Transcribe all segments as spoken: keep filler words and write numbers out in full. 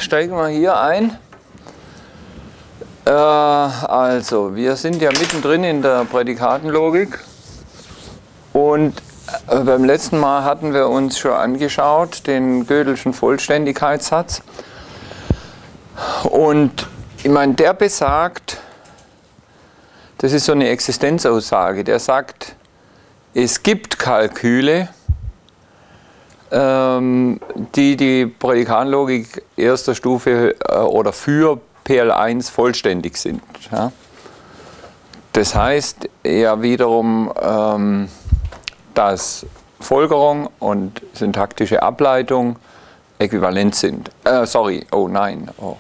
steigen wir hier ein. Äh, also, wir sind ja mittendrin in der Prädikatenlogik und äh, beim letzten Mal hatten wir uns schon angeschaut, den Gödelschen Vollständigkeitssatz. Und ich meine, der besagt, das ist so eine Existenzaussage, der sagt, es gibt Kalküle, ähm, die die Prädikatenlogik erster Stufe äh, oder für P L eins vollständig sind. Ja. Das heißt ja wiederum, ähm, dass Folgerung und syntaktische Ableitung äquivalent sind. Äh, sorry, oh nein. Oh.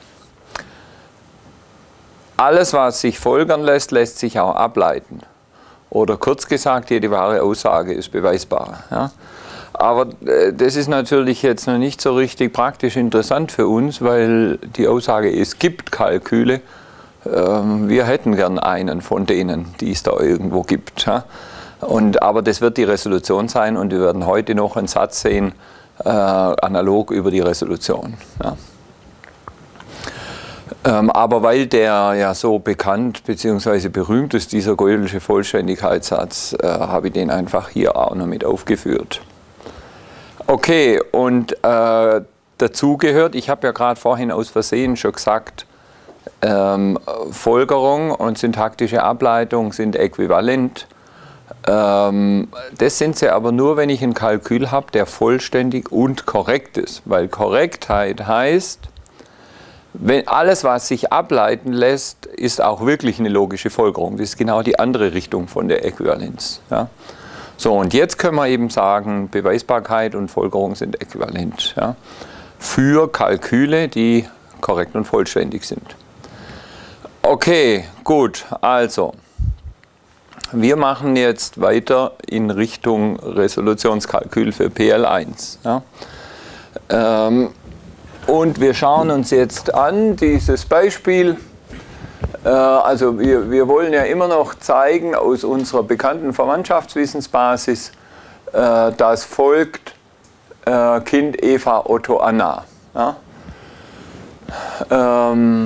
Alles, was sich folgern lässt, lässt sich auch ableiten. Oder kurz gesagt, jede wahre Aussage ist beweisbar. Ja. Aber äh, das ist natürlich jetzt noch nicht so richtig praktisch interessant für uns, weil die Aussage, es gibt Kalküle, äh, wir hätten gern einen von denen, die es da irgendwo gibt. Ja. Und, aber das wird die Resolution sein und wir werden heute noch einen Satz sehen, äh, analog über die Resolution. Ja. Ähm, aber weil der ja so bekannt bzw. berühmt ist, dieser Gödelsche Vollständigkeitssatz, äh, habe ich den einfach hier auch noch mit aufgeführt. Okay, und äh, dazu gehört, ich habe ja gerade vorhin aus Versehen schon gesagt, ähm, Folgerung und syntaktische Ableitung sind äquivalent. Ähm, das sind sie aber nur, wenn ich ein Kalkül habe, der vollständig und korrekt ist. Weil Korrektheit heißt, wenn alles, was sich ableiten lässt, ist auch wirklich eine logische Folgerung. Das ist genau die andere Richtung von der Äquivalenz. Ja. So, und jetzt können wir eben sagen, Beweisbarkeit und Folgerung sind äquivalent. Ja, für Kalküle, die korrekt und vollständig sind. Okay, gut, also, wir machen jetzt weiter in Richtung Resolutionskalkül für P L eins. Ja. Ähm, Und wir schauen uns jetzt an, dieses Beispiel, äh, also wir, wir wollen ja immer noch zeigen aus unserer bekannten Verwandtschaftswissensbasis, äh, dass folgt äh, Kind, Eva, Otto, Anna. Ja? Ähm,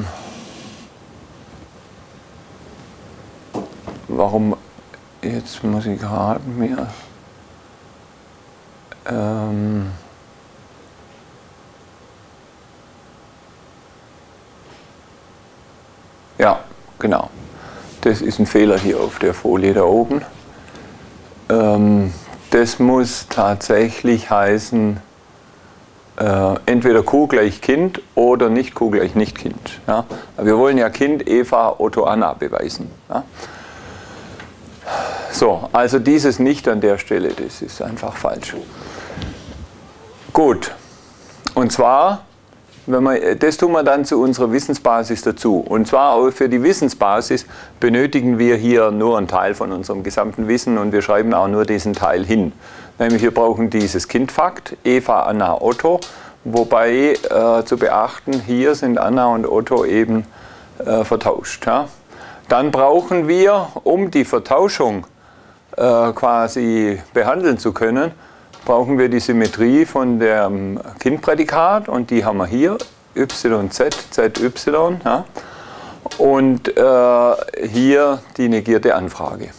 warum, jetzt muss ich gerade mir... Ähm, Ja, genau. Das ist ein Fehler hier auf der Folie da oben. Ähm, das muss tatsächlich heißen, äh, entweder Q gleich Kind oder nicht Q gleich nicht Kind. Ja? Wir wollen ja Kind, Eva, Otto, Anna beweisen. Ja? So, also dieses nicht an der Stelle, das ist einfach falsch. Gut, und zwar... Wenn wir, das tun wir dann zu unserer Wissensbasis dazu. Und zwar auch für die Wissensbasis benötigen wir hier nur einen Teil von unserem gesamten Wissen und wir schreiben auch nur diesen Teil hin. Nämlich wir brauchen dieses Kindfakt, Eva, Anna, Otto, wobei äh, zu beachten, hier sind Anna und Otto eben äh, vertauscht. Ja. Dann brauchen wir, um die Vertauschung äh, quasi behandeln zu können, brauchen wir die Symmetrie von dem Kindprädikat und die haben wir hier, Y Z, Z Y, ja, und äh, hier die negierte Anfrage.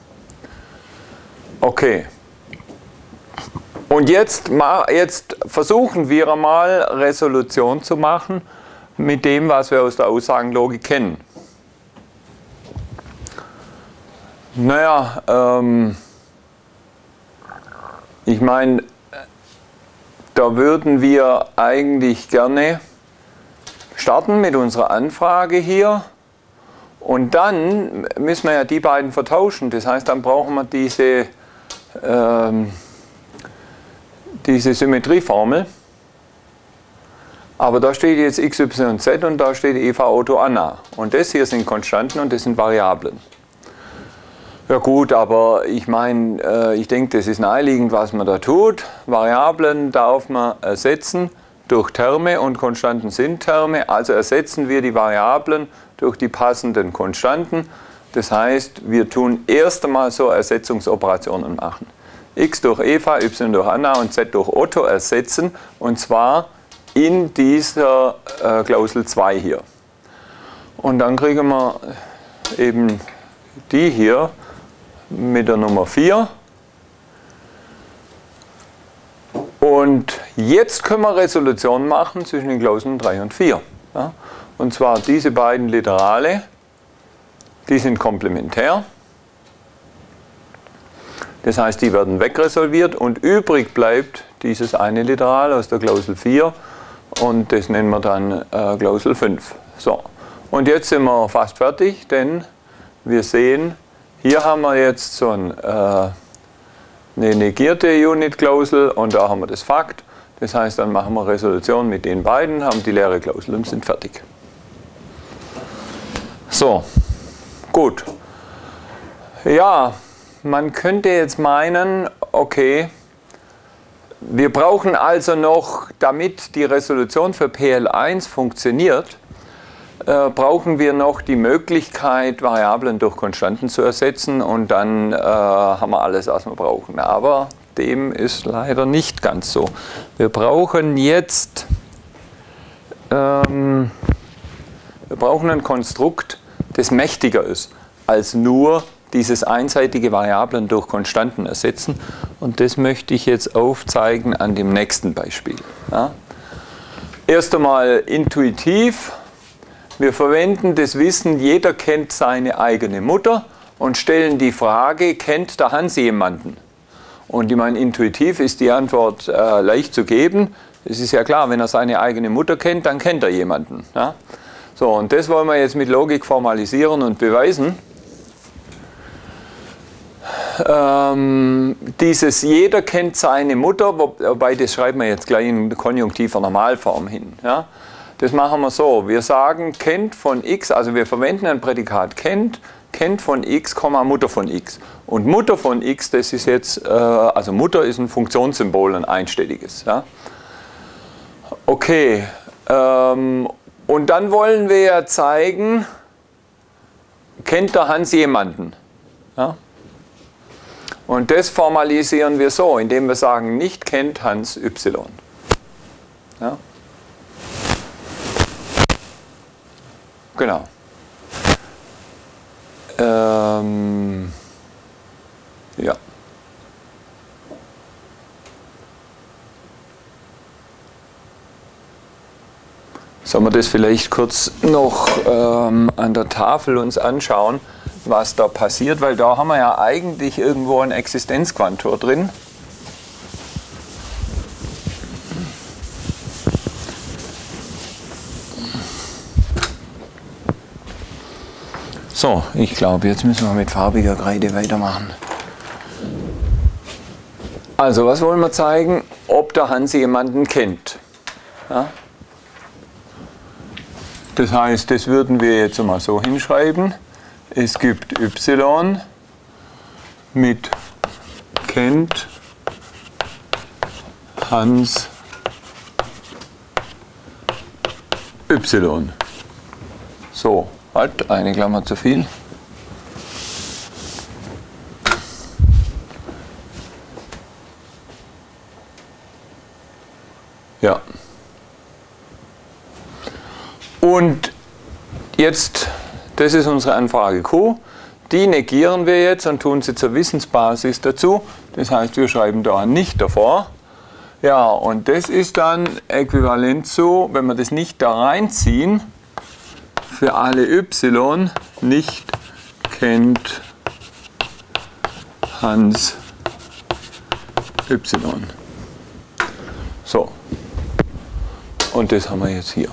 Okay. Und jetzt, jetzt versuchen wir mal Resolution zu machen mit dem, was wir aus der Aussagenlogik kennen. Naja, ähm, ich meine, da würden wir eigentlich gerne starten mit unserer Anfrage hier und dann müssen wir ja die beiden vertauschen. Das heißt, dann brauchen wir diese, ähm, diese Symmetrieformel. Aber da steht jetzt X, Y, Z und da steht Eva, Otto, Anna. Und das hier sind Konstanten und das sind Variablen. Ja gut, aber ich meine, äh, ich denke, das ist naheliegend, was man da tut. Variablen darf man ersetzen durch Terme und Konstanten sind Terme. Also ersetzen wir die Variablen durch die passenden Konstanten. Das heißt, wir tun erst einmal so Ersetzungsoperationen machen. X durch Eva, Y durch Anna und Z durch Otto ersetzen. Und zwar in dieser äh, Klausel zwei hier. Und dann kriegen wir eben die hier mit der Nummer vier. Und jetzt können wir Resolution machen zwischen den Klauseln drei und vier. Ja? Und zwar diese beiden Literale, die sind komplementär. Das heißt, die werden wegresolviert und übrig bleibt dieses eine Literal aus der Klausel vier und das nennen wir dann äh, Klausel fünf. So. Und jetzt sind wir fast fertig, denn wir sehen, hier haben wir jetzt so ein, äh, eine negierte Unit-Klausel und da haben wir das Fakt. Das heißt, dann machen wir Resolution mit den beiden, haben die leere Klausel und sind fertig. So, gut. Ja, man könnte jetzt meinen, okay, wir brauchen also noch, damit die Resolution für P L eins funktioniert, äh, brauchen wir noch die Möglichkeit, Variablen durch Konstanten zu ersetzen und dann äh, haben wir alles, was wir brauchen. Aber dem ist leider nicht ganz so. Wir brauchen jetzt ähm, wir brauchen ein Konstrukt, das mächtiger ist als nur dieses einseitige Variablen durch Konstanten ersetzen. Und das möchte ich jetzt aufzeigen an dem nächsten Beispiel. Ja. Erst einmal intuitiv. Wir verwenden das Wissen, jeder kennt seine eigene Mutter und stellen die Frage, kennt der Hans jemanden? Und ich meine, intuitiv ist die Antwort äh, leicht zu geben. Es ist ja klar, wenn er seine eigene Mutter kennt, dann kennt er jemanden. Ja. So, und das wollen wir jetzt mit Logik formalisieren und beweisen. Ähm, dieses jeder kennt seine Mutter, wobei das schreiben wir jetzt gleich in konjunktiver Normalform hin. Ja? Das machen wir so, wir sagen kennt von x, also wir verwenden ein Prädikat kennt, kennt von x, Mutter von x. Und Mutter von x, das ist jetzt, äh, also Mutter ist ein Funktionssymbol, ein einstelliges. Ja? Okay, ähm, und dann wollen wir ja zeigen, kennt der Hans jemanden? Ja? Und das formalisieren wir so, indem wir sagen, nicht kennt Hans Y. Ja? Genau. Ähm, ja. Sollen wir das vielleicht kurz noch ähm, an der Tafel uns anschauen, was da passiert, weil da haben wir ja eigentlich irgendwo ein Existenzquantor drin. So, ich glaube, jetzt müssen wir mit farbiger Kreide weitermachen. Also, was wollen wir zeigen? Ob der Hans jemanden kennt. Ja? Das heißt, das würden wir jetzt mal so hinschreiben. Es gibt y mit kennt Hans y. So, halt, eine Klammer zu viel. Ja. Und jetzt, das ist unsere Anfrage Q, die negieren wir jetzt und tun sie zur Wissensbasis dazu. Das heißt, wir schreiben da ein Nicht davor. Ja, und das ist dann äquivalent zu, wenn wir das Nicht da reinziehen, für alle y nicht kennt Hans y. So, und das haben wir jetzt hier.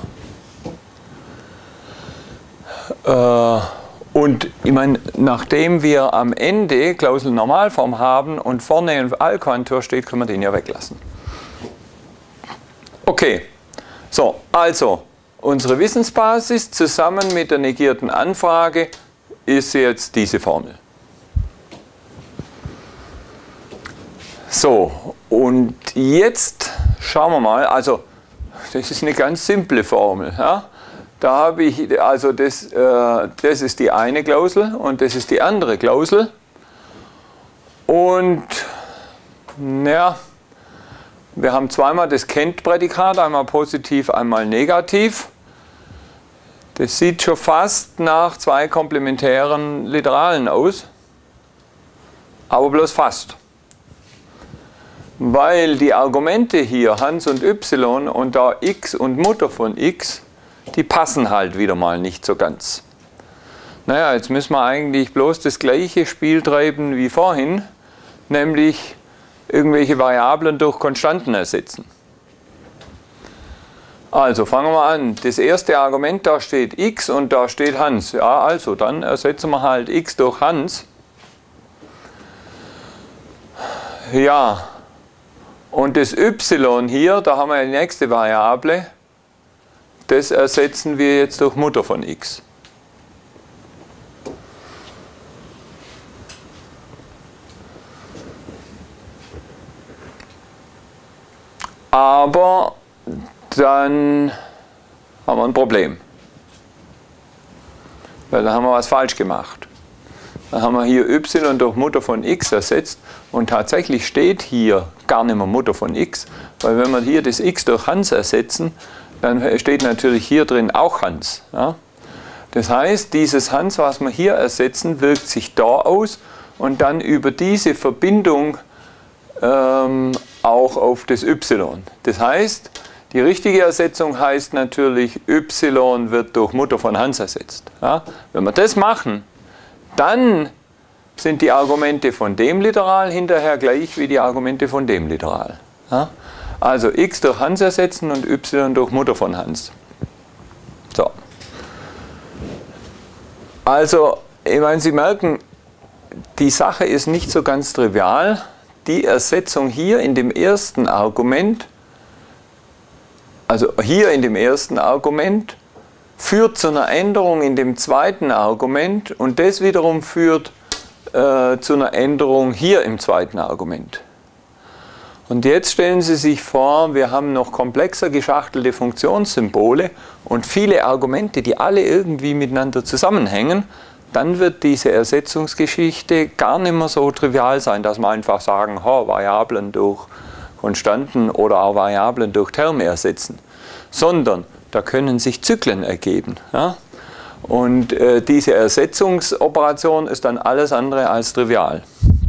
Und ich meine, nachdem wir am Ende Klausel Normalform haben und vorne ein Allquantor steht, können wir den ja weglassen. Okay, so, also unsere Wissensbasis zusammen mit der negierten Anfrage ist jetzt diese Formel. So, und jetzt schauen wir mal, also das ist eine ganz simple Formel. Ja? Da habe ich, also das, äh, das ist die eine Klausel und das ist die andere Klausel. Und ja, Wir haben zweimal das Kennt-Prädikat, einmal positiv, einmal negativ. Das sieht schon fast nach zwei komplementären Literalen aus, aber bloß fast. Weil die Argumente hier, Hans und Y und da x und Mutter von x, die passen halt wieder mal nicht so ganz. Naja, jetzt müssen wir eigentlich bloß das gleiche Spiel treiben wie vorhin, nämlich irgendwelche Variablen durch Konstanten ersetzen. Also fangen wir an. Das erste Argument, da steht x und da steht Hans. Ja, also dann ersetzen wir halt x durch Hans. Ja, und das y hier, da haben wir die nächste Variable, das ersetzen wir jetzt durch Mutter von x. Aber dann haben wir ein Problem, weil dann haben wir was falsch gemacht. Dann haben wir hier y durch Mutter von x ersetzt und tatsächlich steht hier gar nicht mehr Mutter von x, weil wenn wir hier das x durch Hans ersetzen, dann steht natürlich hier drin auch Hans. Ja? Das heißt, dieses Hans, was wir hier ersetzen, wirkt sich da aus und dann über diese Verbindung ähm, auch auf das y. Das heißt, die richtige Ersetzung heißt natürlich, y wird durch Mutter von Hans ersetzt. Ja? Wenn wir das machen, dann sind die Argumente von dem Literal hinterher gleich wie die Argumente von dem Literal. Ja? Also x durch Hans ersetzen und y durch Mutter von Hans. So. Also, ich meine, Sie merken, die Sache ist nicht so ganz trivial. Die Ersetzung hier in dem ersten Argument, also hier in dem ersten Argument, führt zu einer Änderung in dem zweiten Argument und das wiederum führt äh, zu einer Änderung hier im zweiten Argument. Und jetzt stellen Sie sich vor, wir haben noch komplexer geschachtelte Funktionssymbole und viele Argumente, die alle irgendwie miteinander zusammenhängen. Dann wird diese Ersetzungsgeschichte gar nicht mehr so trivial sein, dass wir einfach sagen, oh, Variablen durch Konstanten oder auch Variablen durch Terme ersetzen, sondern da können sich Zyklen ergeben. Ja? Und äh, diese Ersetzungsoperation ist dann alles andere als trivial.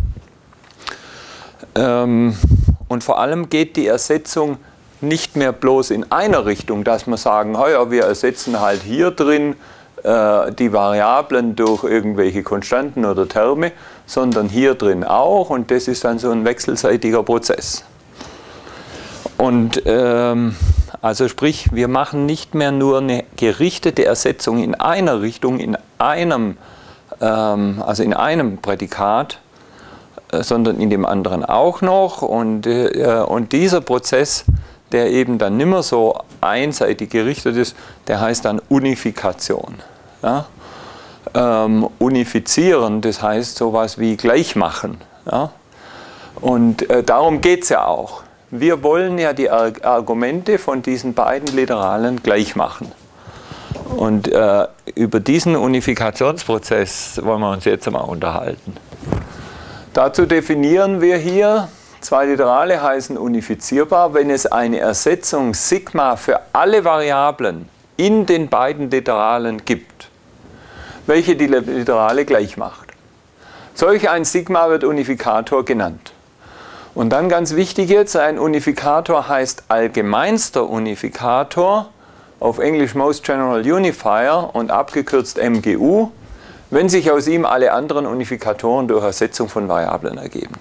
Ähm, und vor allem geht die Ersetzung nicht mehr bloß in einer Richtung, dass wir sagen, oh ja, wir ersetzen halt hier drin die Variablen durch irgendwelche Konstanten oder Terme, sondern hier drin auch und das ist dann so ein wechselseitiger Prozess. Und ähm, also sprich, wir machen nicht mehr nur eine gerichtete Ersetzung in einer Richtung, in einem, ähm, also in einem Prädikat, äh, sondern in dem anderen auch noch und, äh, und dieser Prozess, der eben dann nicht mehr so einseitig gerichtet ist, der heißt dann Unifikation. Ja? Ähm, unifizieren, das heißt sowas wie gleich machen. Ja? Und äh, darum geht es ja auch. Wir wollen ja die Ar Argumente von diesen beiden Literalen gleich machen. Und äh, über diesen Unifikationsprozess wollen wir uns jetzt einmal unterhalten. Dazu definieren wir hier, zwei Literale heißen unifizierbar, wenn es eine Ersetzung Sigma für alle Variablen in den beiden Literalen gibt, welche die Literale gleich macht. Solch ein Sigma wird Unifikator genannt. Und dann ganz wichtig jetzt, ein Unifikator heißt allgemeinster Unifikator, auf Englisch Most General Unifier und abgekürzt M G U, wenn sich aus ihm alle anderen Unifikatoren durch Ersetzung von Variablen ergeben.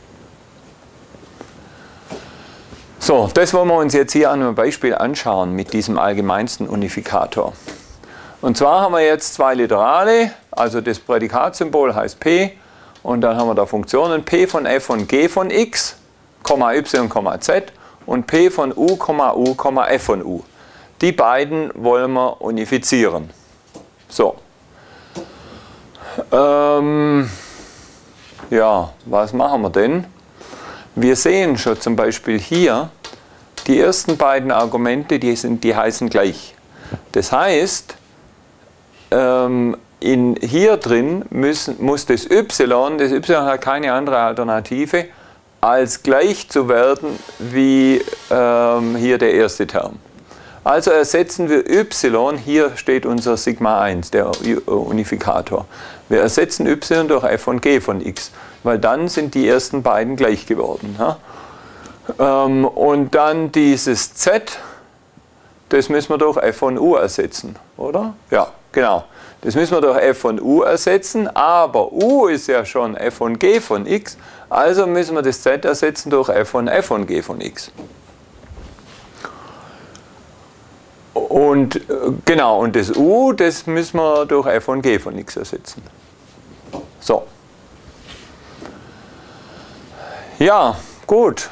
So, das wollen wir uns jetzt hier an einem Beispiel anschauen mit diesem allgemeinsten Unifikator. Und zwar haben wir jetzt zwei Literale, also das Prädikatsymbol heißt P und dann haben wir da Funktionen P von f von g von x, y, z und P von u, u, f von u. Die beiden wollen wir unifizieren. So. Ähm, ja, was machen wir denn? Wir sehen schon zum Beispiel hier, die ersten beiden Argumente, die, sind, die heißen gleich. Das heißt, ähm, in, hier drin müssen, muss das y, das y hat keine andere Alternative, als gleich zu werden wie ähm, hier der erste Term. Also ersetzen wir y, hier steht unser Sigma eins, der Unifikator. Wir ersetzen y durch f von g von x, weil dann sind die ersten beiden gleich geworden. Ja? Ähm, und dann dieses z, das müssen wir durch f von u ersetzen, oder? Ja, genau. Das müssen wir durch f von u ersetzen, aber u ist ja schon f von g von x, also müssen wir das z ersetzen durch f von f von g von x. Und genau, und das u, das müssen wir durch f von g von x ersetzen. So. Ja, gut.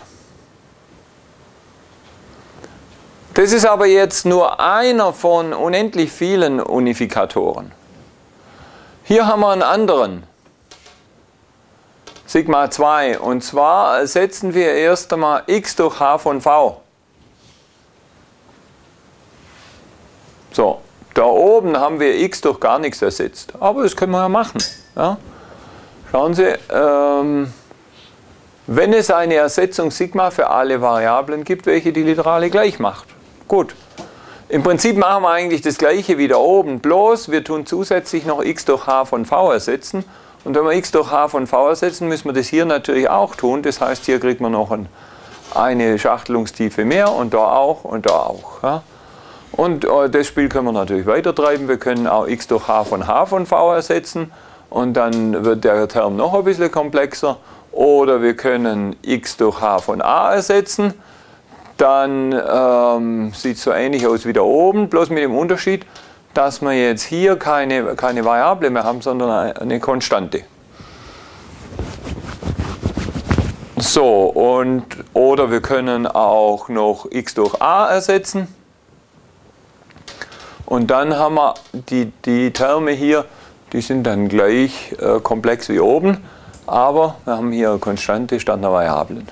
Das ist aber jetzt nur einer von unendlich vielen Unifikatoren. Hier haben wir einen anderen, Sigma zwei, und zwar ersetzen wir erst einmal x durch h von v. So, da oben haben wir x durch gar nichts ersetzt, aber das können wir ja machen. Ja? Schauen Sie, ähm, wenn es eine Ersetzung Sigma für alle Variablen gibt, welche die Literale gleich macht. Gut. Im Prinzip machen wir eigentlich das gleiche wie da oben, bloß wir tun zusätzlich noch x durch h von v ersetzen. Und wenn wir x durch h von v ersetzen, müssen wir das hier natürlich auch tun. Das heißt, hier kriegt man noch ein, eine Schachtelungstiefe mehr und da auch und da auch. Ja? Und äh, das Spiel können wir natürlich weiter treiben. Wir können auch x durch h von h von v ersetzen und dann wird der Term noch ein bisschen komplexer. Oder wir können x durch h von a ersetzen. Dann ähm, sieht es so ähnlich aus wie da oben, bloß mit dem Unterschied, dass wir jetzt hier keine, keine Variable mehr haben, sondern eine Konstante. So, und, oder wir können auch noch x durch a ersetzen. Und dann haben wir die, die Terme hier, die sind dann gleich äh, komplex wie oben, aber wir haben hier eine Konstante statt einer Variablen.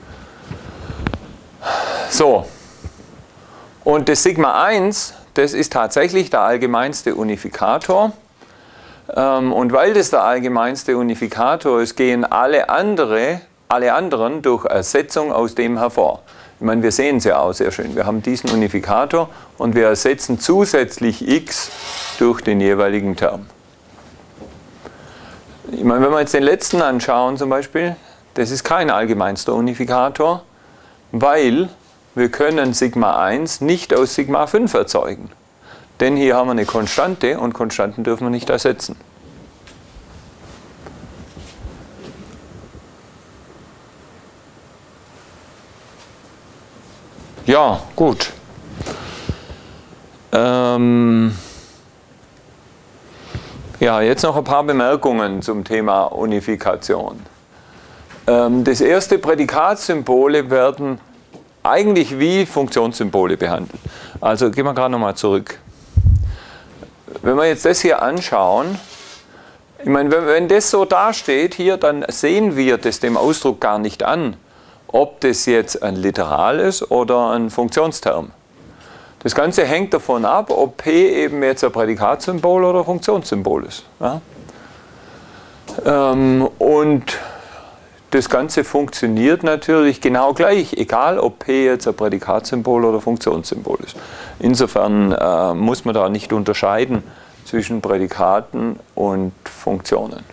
So, und das Sigma eins, das ist tatsächlich der allgemeinste Unifikator. Ähm, und weil das der allgemeinste Unifikator ist, gehen alle, andere, alle anderen durch Ersetzung aus dem hervor. Ich meine, wir sehen es ja auch sehr schön. Wir haben diesen Unifikator und wir ersetzen zusätzlich x durch den jeweiligen Term. Ich meine, wenn wir jetzt den letzten anschauen zum Beispiel, das ist kein allgemeinster Unifikator, weil wir können Sigma eins nicht aus Sigma fünf erzeugen. Denn hier haben wir eine Konstante und Konstanten dürfen wir nicht ersetzen. Ja, gut. Ähm ja, jetzt noch ein paar Bemerkungen zum Thema Unifikation. Ähm, das erste, Prädikatssymbole werden eigentlich wie Funktionssymbole behandelt. Also gehen wir gerade nochmal zurück. Wenn wir jetzt das hier anschauen, ich meine, wenn, wenn das so dasteht hier, dann sehen wir das dem Ausdruck gar nicht an, ob das jetzt ein Literal ist oder ein Funktionsterm. Das Ganze hängt davon ab, ob P eben jetzt ein Prädikatssymbol oder ein Funktionssymbol ist. Ja? Ähm, und das Ganze funktioniert natürlich genau gleich, egal ob P jetzt ein Prädikatssymbol oder Funktionssymbol ist. Insofern äh, muss man da nicht unterscheiden zwischen Prädikaten und Funktionen.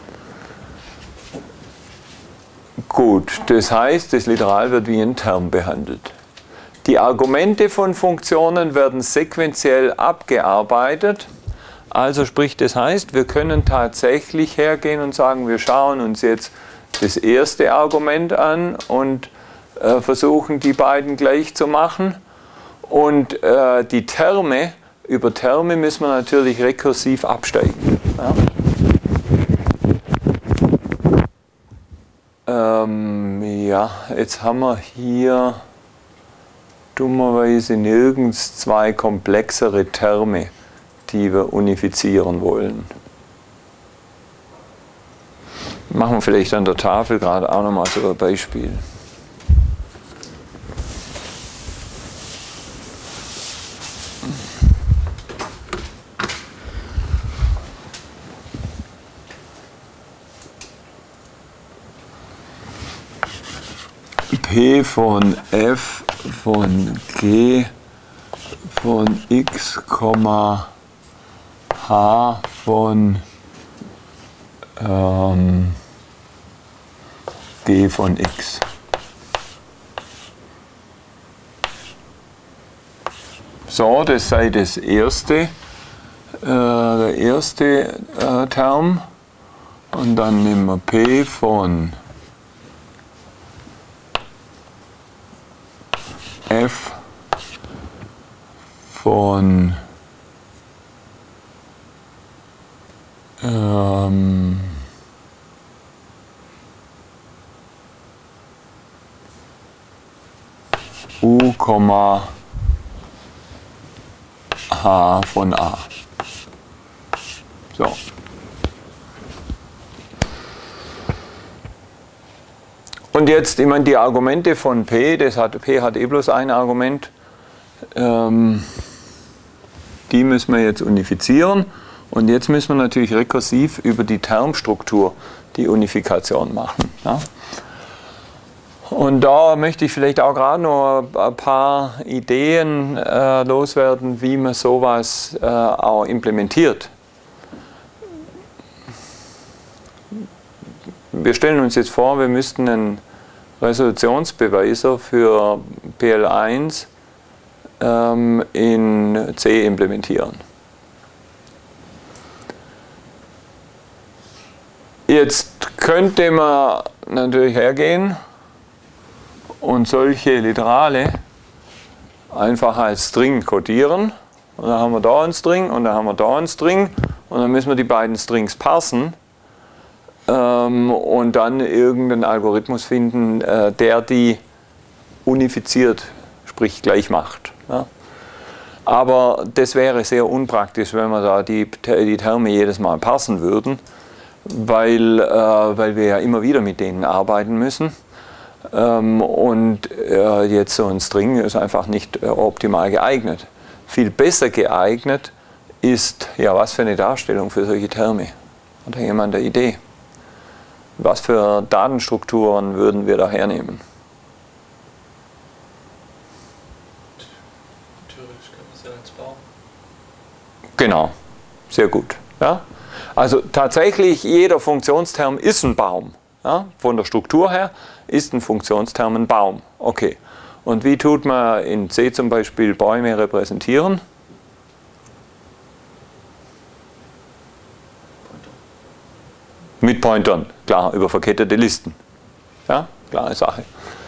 Gut, das heißt, das Literal wird wie ein Term behandelt. Die Argumente von Funktionen werden sequenziell abgearbeitet. Also sprich, das heißt, wir können tatsächlich hergehen und sagen, wir schauen uns jetzt das erste Argument an und äh, versuchen, die beiden gleich zu machen. Und äh, die Terme, über Terme müssen wir natürlich rekursiv absteigen. Ja, ähm, ja jetzt haben wir hier dummerweise nirgends zwei komplexere Terme, die wir unifizieren wollen. Machen wir vielleicht an der Tafel gerade auch nochmal so ein Beispiel. P von f von g von x, h von ähm, g von x. So, das sei das erste, äh, der erste äh, Term. Und dann nehmen wir P von f von ähm, u, h von a. So. Und jetzt, ich meine, die Argumente von P, das hat, P hat eh bloß ein Argument, ähm, die müssen wir jetzt unifizieren. Und jetzt müssen wir natürlich rekursiv über die Termstruktur die Unifikation machen. Ja? Und da möchte ich vielleicht auch gerade noch ein paar Ideen äh, loswerden, wie man sowas äh, auch implementiert. Wir stellen uns jetzt vor, wir müssten einen Resolutionsbeweiser für P L eins ähm, in C implementieren. Jetzt könnte man natürlich hergehen und solche Literale einfach als String codieren. Und dann haben wir da einen String und dann haben wir da einen String und dann müssen wir die beiden Strings parsen ähm, und dann irgendeinen Algorithmus finden, äh, der die unifiziert, sprich gleich macht. Ja. Aber das wäre sehr unpraktisch, wenn wir da die, die Terme jedes Mal parsen würden, weil, äh, weil wir ja immer wieder mit denen arbeiten müssen. Ähm, und äh, jetzt so ein String ist einfach nicht äh, optimal geeignet. Viel besser geeignet ist, ja, was für eine Darstellung für solche Terme? Hat da jemand eine Idee? Was für Datenstrukturen würden wir da hernehmen? Theoretisch kann man es ja als Baum. Genau, sehr gut. Ja? Also tatsächlich, jeder Funktionsterm ist ein Baum. Ja? Von der Struktur her ist ein Funktionsterm ein Baum. Okay. Und wie tut man in C zum Beispiel Bäume repräsentieren? Mit Pointern, klar, über verkettete Listen. Ja, klare Sache.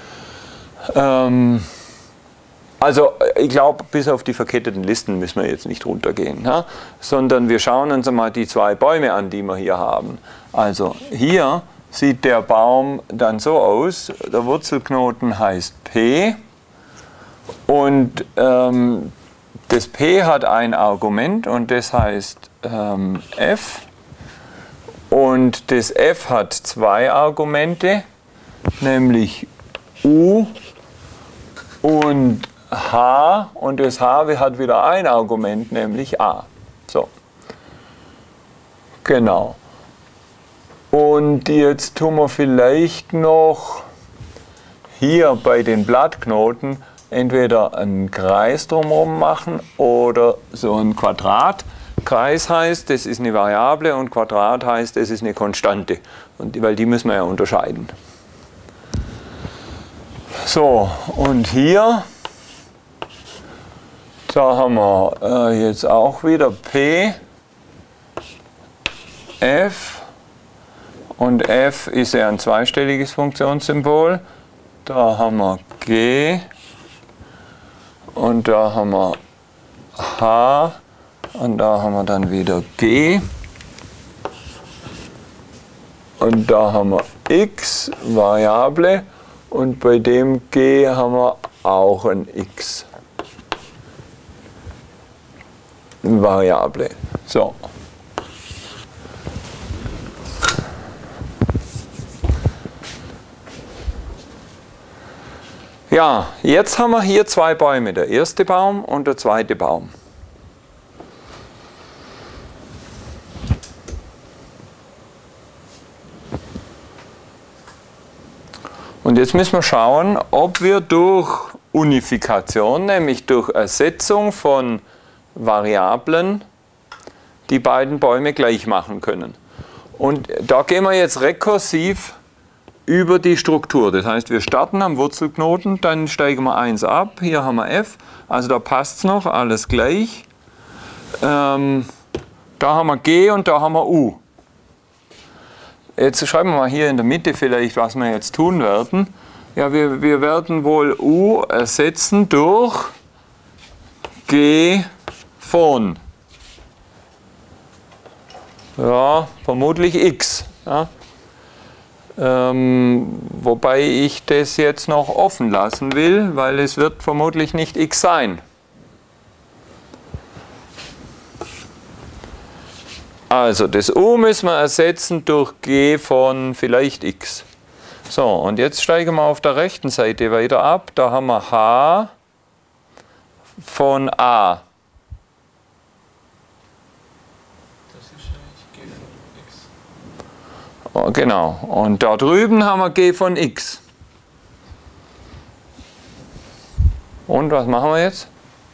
Ähm, also ich glaube, bis auf die verketteten Listen müssen wir jetzt nicht runtergehen, ja? Sondern wir schauen uns einmal die zwei Bäume an, die wir hier haben. Also hier sieht der Baum dann so aus, der Wurzelknoten heißt P und ähm, das P hat ein Argument und das heißt ähm, F. Und das F hat zwei Argumente, nämlich U und H. Und das H hat wieder ein Argument, nämlich A. So. Genau. Und jetzt tun wir vielleicht noch hier bei den Blattknoten entweder einen Kreis drumherum machen oder so ein Quadrat. Kreis heißt, das ist eine Variable und Quadrat heißt, das ist eine Konstante. Und, weil die müssen wir ja unterscheiden. So, und hier, da haben wir äh, jetzt auch wieder P, F und F ist ja ein zweistelliges Funktionssymbol. Da haben wir G und da haben wir H. Und da haben wir dann wieder G. Und da haben wir X, Variable. Und bei dem G haben wir auch ein X, Variable. So. Ja, jetzt haben wir hier zwei Bäume. Der erste Baum und der zweite Baum. Und jetzt müssen wir schauen, ob wir durch Unifikation, nämlich durch Ersetzung von Variablen, die beiden Bäume gleich machen können. Und da gehen wir jetzt rekursiv über die Struktur. Das heißt, wir starten am Wurzelknoten, dann steigen wir eins ab, hier haben wir f, also da passt es noch, alles gleich. Ähm, da haben wir g und da haben wir u. Jetzt schreiben wir mal hier in der Mitte vielleicht, was wir jetzt tun werden. Ja, wir, wir werden wohl u ersetzen durch g von, ja, vermutlich x. Ja. Ähm, wobei ich das jetzt noch offen lassen will, weil es wird vermutlich nicht x sein. Also das u müssen wir ersetzen durch g von vielleicht x. So, und jetzt steigen wir auf der rechten Seite weiter ab. Da haben wir h von a. Das ist eigentlich g von x. Oh, genau. Und da drüben haben wir g von x. Und was machen wir jetzt?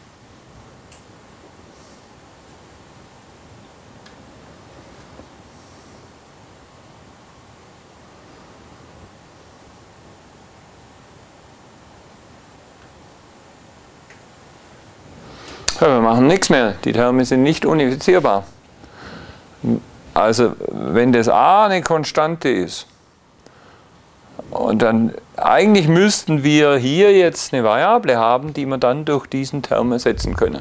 Ja, wir machen nichts mehr. Die Terme sind nicht unifizierbar. Also wenn das a eine Konstante ist, und dann eigentlich müssten wir hier jetzt eine Variable haben, die wir dann durch diesen Term ersetzen können.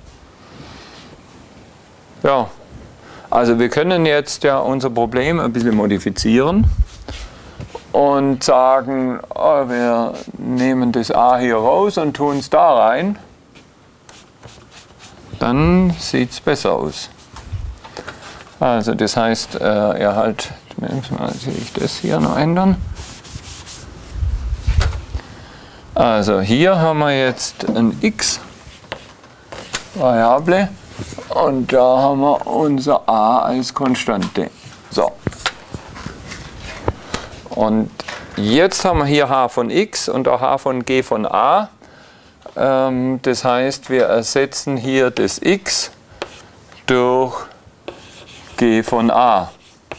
Ja, also wir können jetzt ja unser Problem ein bisschen modifizieren und sagen, oh, wir nehmen das a hier raus und tun es da rein. Dann sieht es besser aus. Also das heißt, äh, er halt, müssen wir natürlich das hier noch ändern. Also hier haben wir jetzt ein x Variable und da haben wir unser a als Konstante. So. Und jetzt haben wir hier h von x und auch h von g von a. Das heißt, wir ersetzen hier das x durch g von a.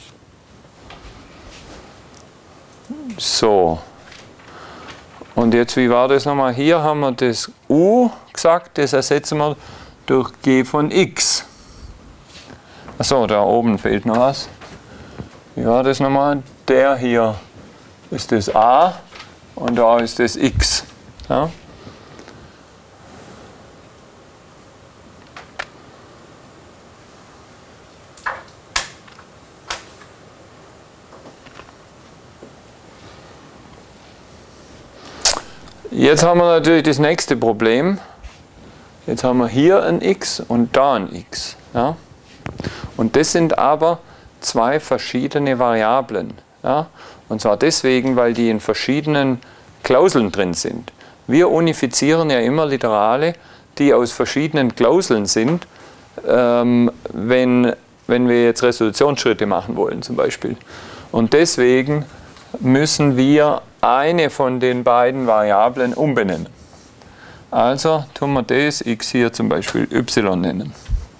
So. Und jetzt, wie war das nochmal? Hier haben wir das u gesagt, das ersetzen wir durch g von x. Achso, da oben fehlt noch was. Wie war das nochmal? Der hier ist das a und da ist das x. Ja? Jetzt haben wir natürlich das nächste Problem. Jetzt haben wir hier ein x und da ein x. Ja? Und das sind aber zwei verschiedene Variablen. Ja? Und zwar deswegen, weil die in verschiedenen Klauseln drin sind. Wir unifizieren ja immer Literale, die aus verschiedenen Klauseln sind, ähm, wenn, wenn wir jetzt Resolutionsschritte machen wollen zum Beispiel. Und deswegen müssen wir eine von den beiden Variablen umbenennen. Also tun wir das x hier zum Beispiel y nennen.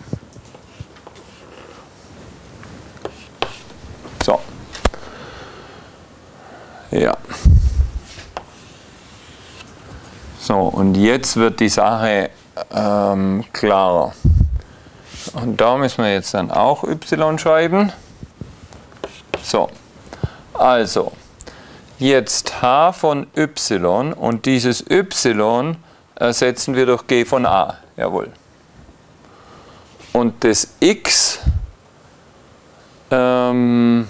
So. Ja. So, und jetzt wird die Sache ähm, klarer. Und da müssen wir jetzt dann auch y schreiben. So. Also. Jetzt h von y und dieses y ersetzen wir durch g von a. Jawohl. Und das x, ähm,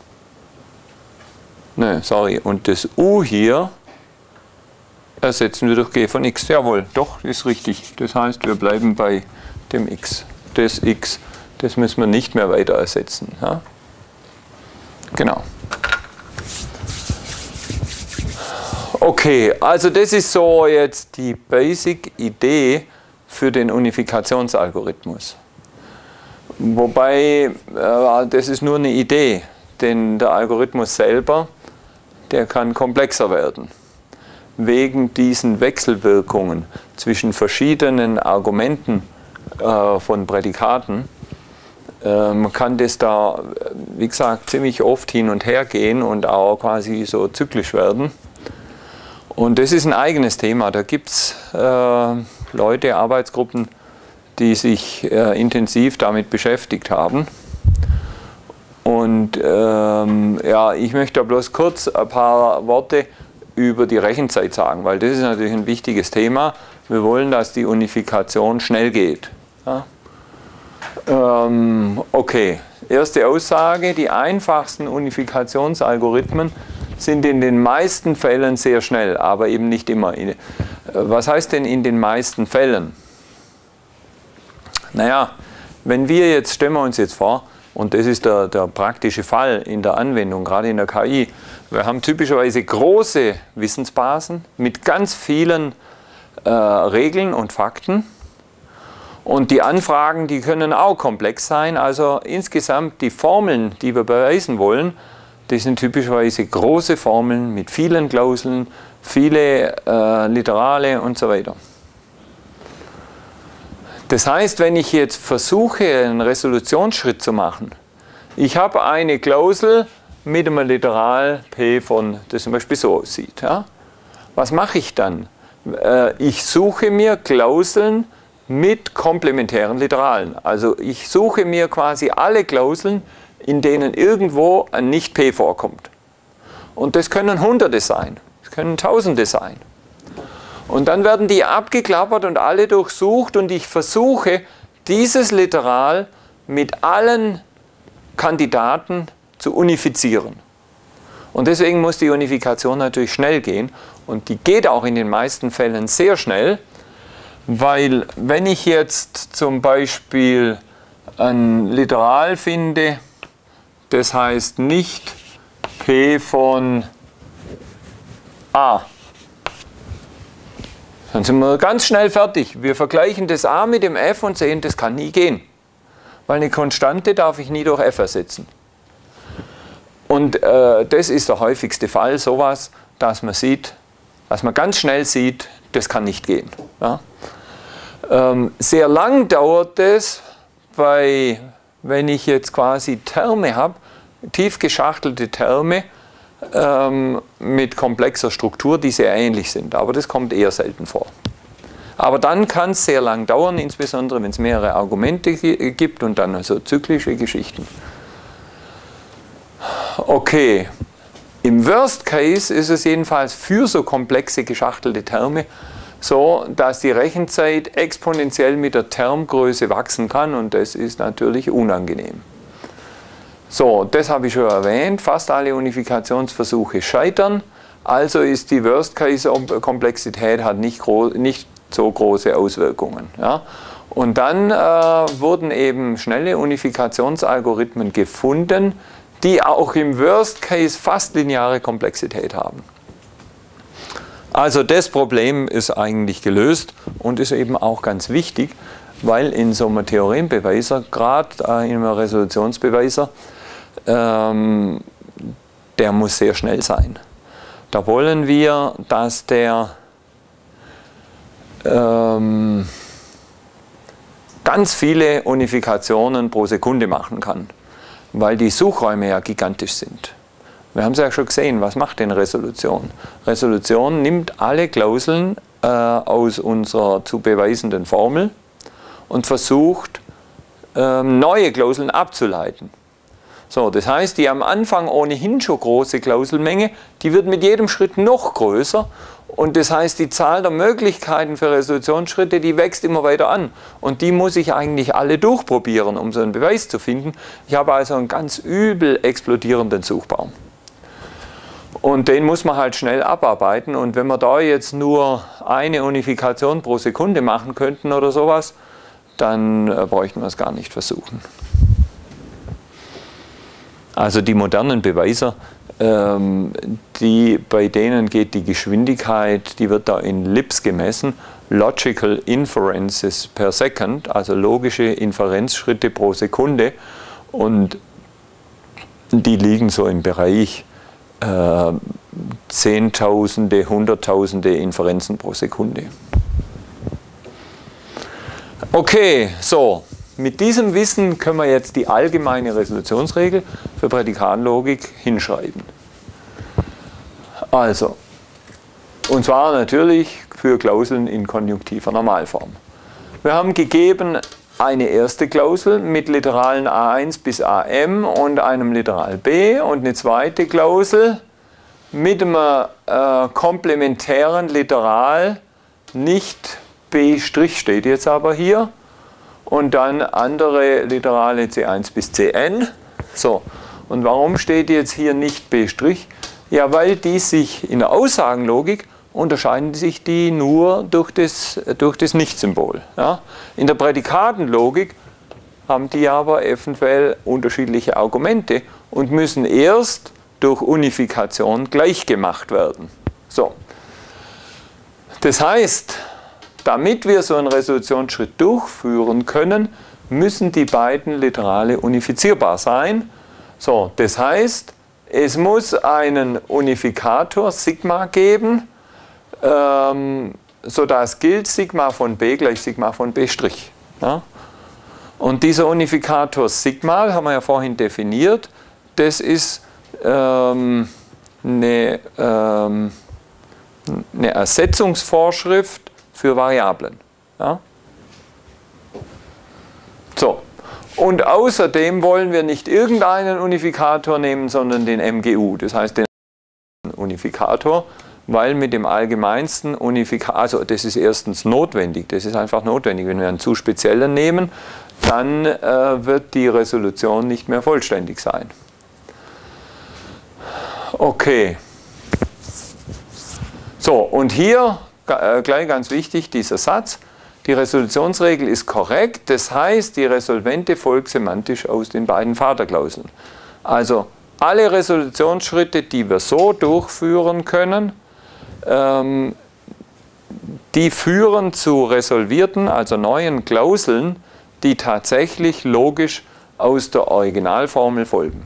ne, sorry, und das u hier ersetzen wir durch g von x. Jawohl, doch, ist richtig. Das heißt, wir bleiben bei dem x. Das x, das müssen wir nicht mehr weiter ersetzen. Ja? Genau. Okay, also das ist so jetzt die Basic-Idee für den Unifikationsalgorithmus. Wobei, äh, das ist nur eine Idee, denn der Algorithmus selber, der kann komplexer werden. Wegen diesen Wechselwirkungen zwischen verschiedenen Argumenten äh, von Prädikaten ähm, kann das da, wie gesagt, ziemlich oft hin und her gehen und auch quasi so zyklisch werden. Und das ist ein eigenes Thema. Da gibt es äh, Leute, Arbeitsgruppen, die sich äh, intensiv damit beschäftigt haben. Und ähm, ja, ich möchte da bloß kurz ein paar Worte über die Rechenzeit sagen, weil das ist natürlich ein wichtiges Thema. Wir wollen, dass die Unifikation schnell geht. Ja? Ähm, okay, erste Aussage, die einfachsten Unifikationsalgorithmen sind in den meisten Fällen sehr schnell, aber eben nicht immer. Was heißt denn in den meisten Fällen? Naja, wenn wir jetzt, stellen wir uns jetzt vor, und das ist der, der praktische Fall in der Anwendung, gerade in der K I, wir haben typischerweise große Wissensbasen mit ganz vielen äh, Regeln und Fakten. Und die Anfragen, die können auch komplex sein. Also insgesamt die Formeln, die wir beweisen wollen, das sind typischerweise große Formeln mit vielen Klauseln, viele äh, Literale und so weiter. Das heißt, wenn ich jetzt versuche, einen Resolutionsschritt zu machen, ich habe eine Klausel mit einem Literal P von, das zum Beispiel so aussieht. Ja? Was mache ich dann? Äh, ich suche mir Klauseln mit komplementären Literalen. Also ich suche mir quasi alle Klauseln, in denen irgendwo ein Nicht-P vorkommt. Und das können Hunderte sein, das können Tausende sein. Und dann werden die abgeklappert und alle durchsucht und ich versuche, dieses Literal mit allen Kandidaten zu unifizieren. Und deswegen muss die Unifikation natürlich schnell gehen und die geht auch in den meisten Fällen sehr schnell, weil wenn ich jetzt zum Beispiel ein Literal finde, das heißt nicht P von A, dann sind wir ganz schnell fertig. Wir vergleichen das A mit dem F und sehen, das kann nie gehen. Weil eine Konstante darf ich nie durch F ersetzen. Und äh, das ist der häufigste Fall, sowas, dass man sieht, dass man ganz schnell sieht, das kann nicht gehen. Ja? Ähm, sehr lang dauert es, bei, wenn ich jetzt quasi Terme habe, tief geschachtelte Terme ähm, mit komplexer Struktur, die sehr ähnlich sind. Aber das kommt eher selten vor. Aber dann kann es sehr lang dauern, insbesondere wenn es mehrere Argumente gibt und dann also zyklische Geschichten. Okay, im Worst Case ist es jedenfalls für so komplexe geschachtelte Terme so, dass die Rechenzeit exponentiell mit der Termgröße wachsen kann und das ist natürlich unangenehm. So, das habe ich schon erwähnt, fast alle Unifikationsversuche scheitern, also ist die Worst-Case-Komplexität hat nicht, nicht so große Auswirkungen. Ja? Und dann äh, wurden eben schnelle Unifikationsalgorithmen gefunden, die auch im Worst-Case fast lineare Komplexität haben. Also das Problem ist eigentlich gelöst und ist eben auch ganz wichtig, weil in so einem Theorembeweiser, gerade äh, in einem Resolutionsbeweiser, ähm, der muss sehr schnell sein. Da wollen wir, dass der ähm, ganz viele Unifikationen pro Sekunde machen kann, weil die Suchräume ja gigantisch sind. Wir haben es ja schon gesehen, was macht denn Resolution? Resolution nimmt alle Klauseln äh, aus unserer zu beweisenden Formel und versucht, ähm, neue Klauseln abzuleiten. So, das heißt, die am Anfang ohnehin schon große Klauselmenge, die wird mit jedem Schritt noch größer und das heißt, die Zahl der Möglichkeiten für Resolutionsschritte, die wächst immer weiter an und die muss ich eigentlich alle durchprobieren, um so einen Beweis zu finden. Ich habe also einen ganz übel explodierenden Suchbaum. Und den muss man halt schnell abarbeiten und wenn wir da jetzt nur eine Unifikation pro Sekunde machen könnten oder sowas, dann äh, bräuchten wir es gar nicht versuchen. Also die modernen Beweiser, ähm, die, bei denen geht die Geschwindigkeit, die wird da in Lips gemessen, Logical Inferences per Second, also logische Inferenzschritte pro Sekunde und die liegen so im Bereich äh, Zehntausende, Hunderttausende Inferenzen pro Sekunde. Okay, so, mit diesem Wissen können wir jetzt die allgemeine Resolutionsregel für Prädikatenlogik hinschreiben. Also, und zwar natürlich für Klauseln in konjunktiver Normalform. Wir haben gegeben eine erste Klausel mit Literalen a eins bis am und einem Literal b und eine zweite Klausel mit einem äh, komplementären Literal, nicht b' steht jetzt aber hier, und dann andere Literale c eins bis cn. So, und warum steht jetzt hier nicht b'? Ja, weil die sich in der Aussagenlogik unterscheiden sich die nur durch das, durch das Nicht-Symbol. Ja? In der Prädikatenlogik haben die aber eventuell unterschiedliche Argumente und müssen erst durch Unifikation gleich gemacht werden. So. Das heißt, damit wir so einen Resolutionsschritt durchführen können, müssen die beiden Literale unifizierbar sein. So, das heißt, es muss einen Unifikator Sigma geben, ähm, sodass gilt Sigma von b gleich Sigma von b'. Ja? Und dieser Unifikator Sigma, haben wir ja vorhin definiert, das ist ähm, eine, ähm, eine Ersetzungsvorschrift für Variablen. Ja? So. Und außerdem wollen wir nicht irgendeinen Unifikator nehmen, sondern den M G U, das heißt den Unifikator, weil mit dem allgemeinsten Unifikator, also das ist erstens notwendig, das ist einfach notwendig, wenn wir einen zu speziellen nehmen, dann äh, wird die Resolution nicht mehr vollständig sein. Okay. So, und hier äh, gleich ganz wichtig, dieser Satz. Die Resolutionsregel ist korrekt, das heißt, die Resolvente folgt semantisch aus den beiden Vaterklauseln. Also alle Resolutionsschritte, die wir so durchführen können, ähm, die führen zu resolvierten, also neuen Klauseln, die tatsächlich logisch aus der Originalformel folgen.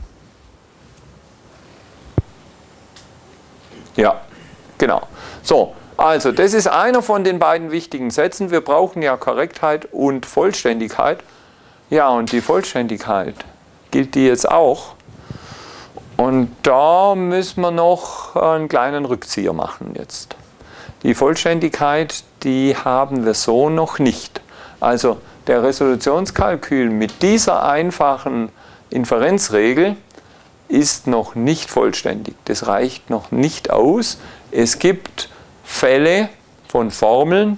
Ja, genau. So. Also, das ist einer von den beiden wichtigen Sätzen. Wir brauchen ja Korrektheit und Vollständigkeit. Ja, und die Vollständigkeit, gilt die jetzt auch? Und da müssen wir noch einen kleinen Rückzieher machen jetzt. Die Vollständigkeit, die haben wir so noch nicht. Also, der Resolutionskalkül mit dieser einfachen Inferenzregel ist noch nicht vollständig. Das reicht noch nicht aus. Es gibt Fälle von Formeln,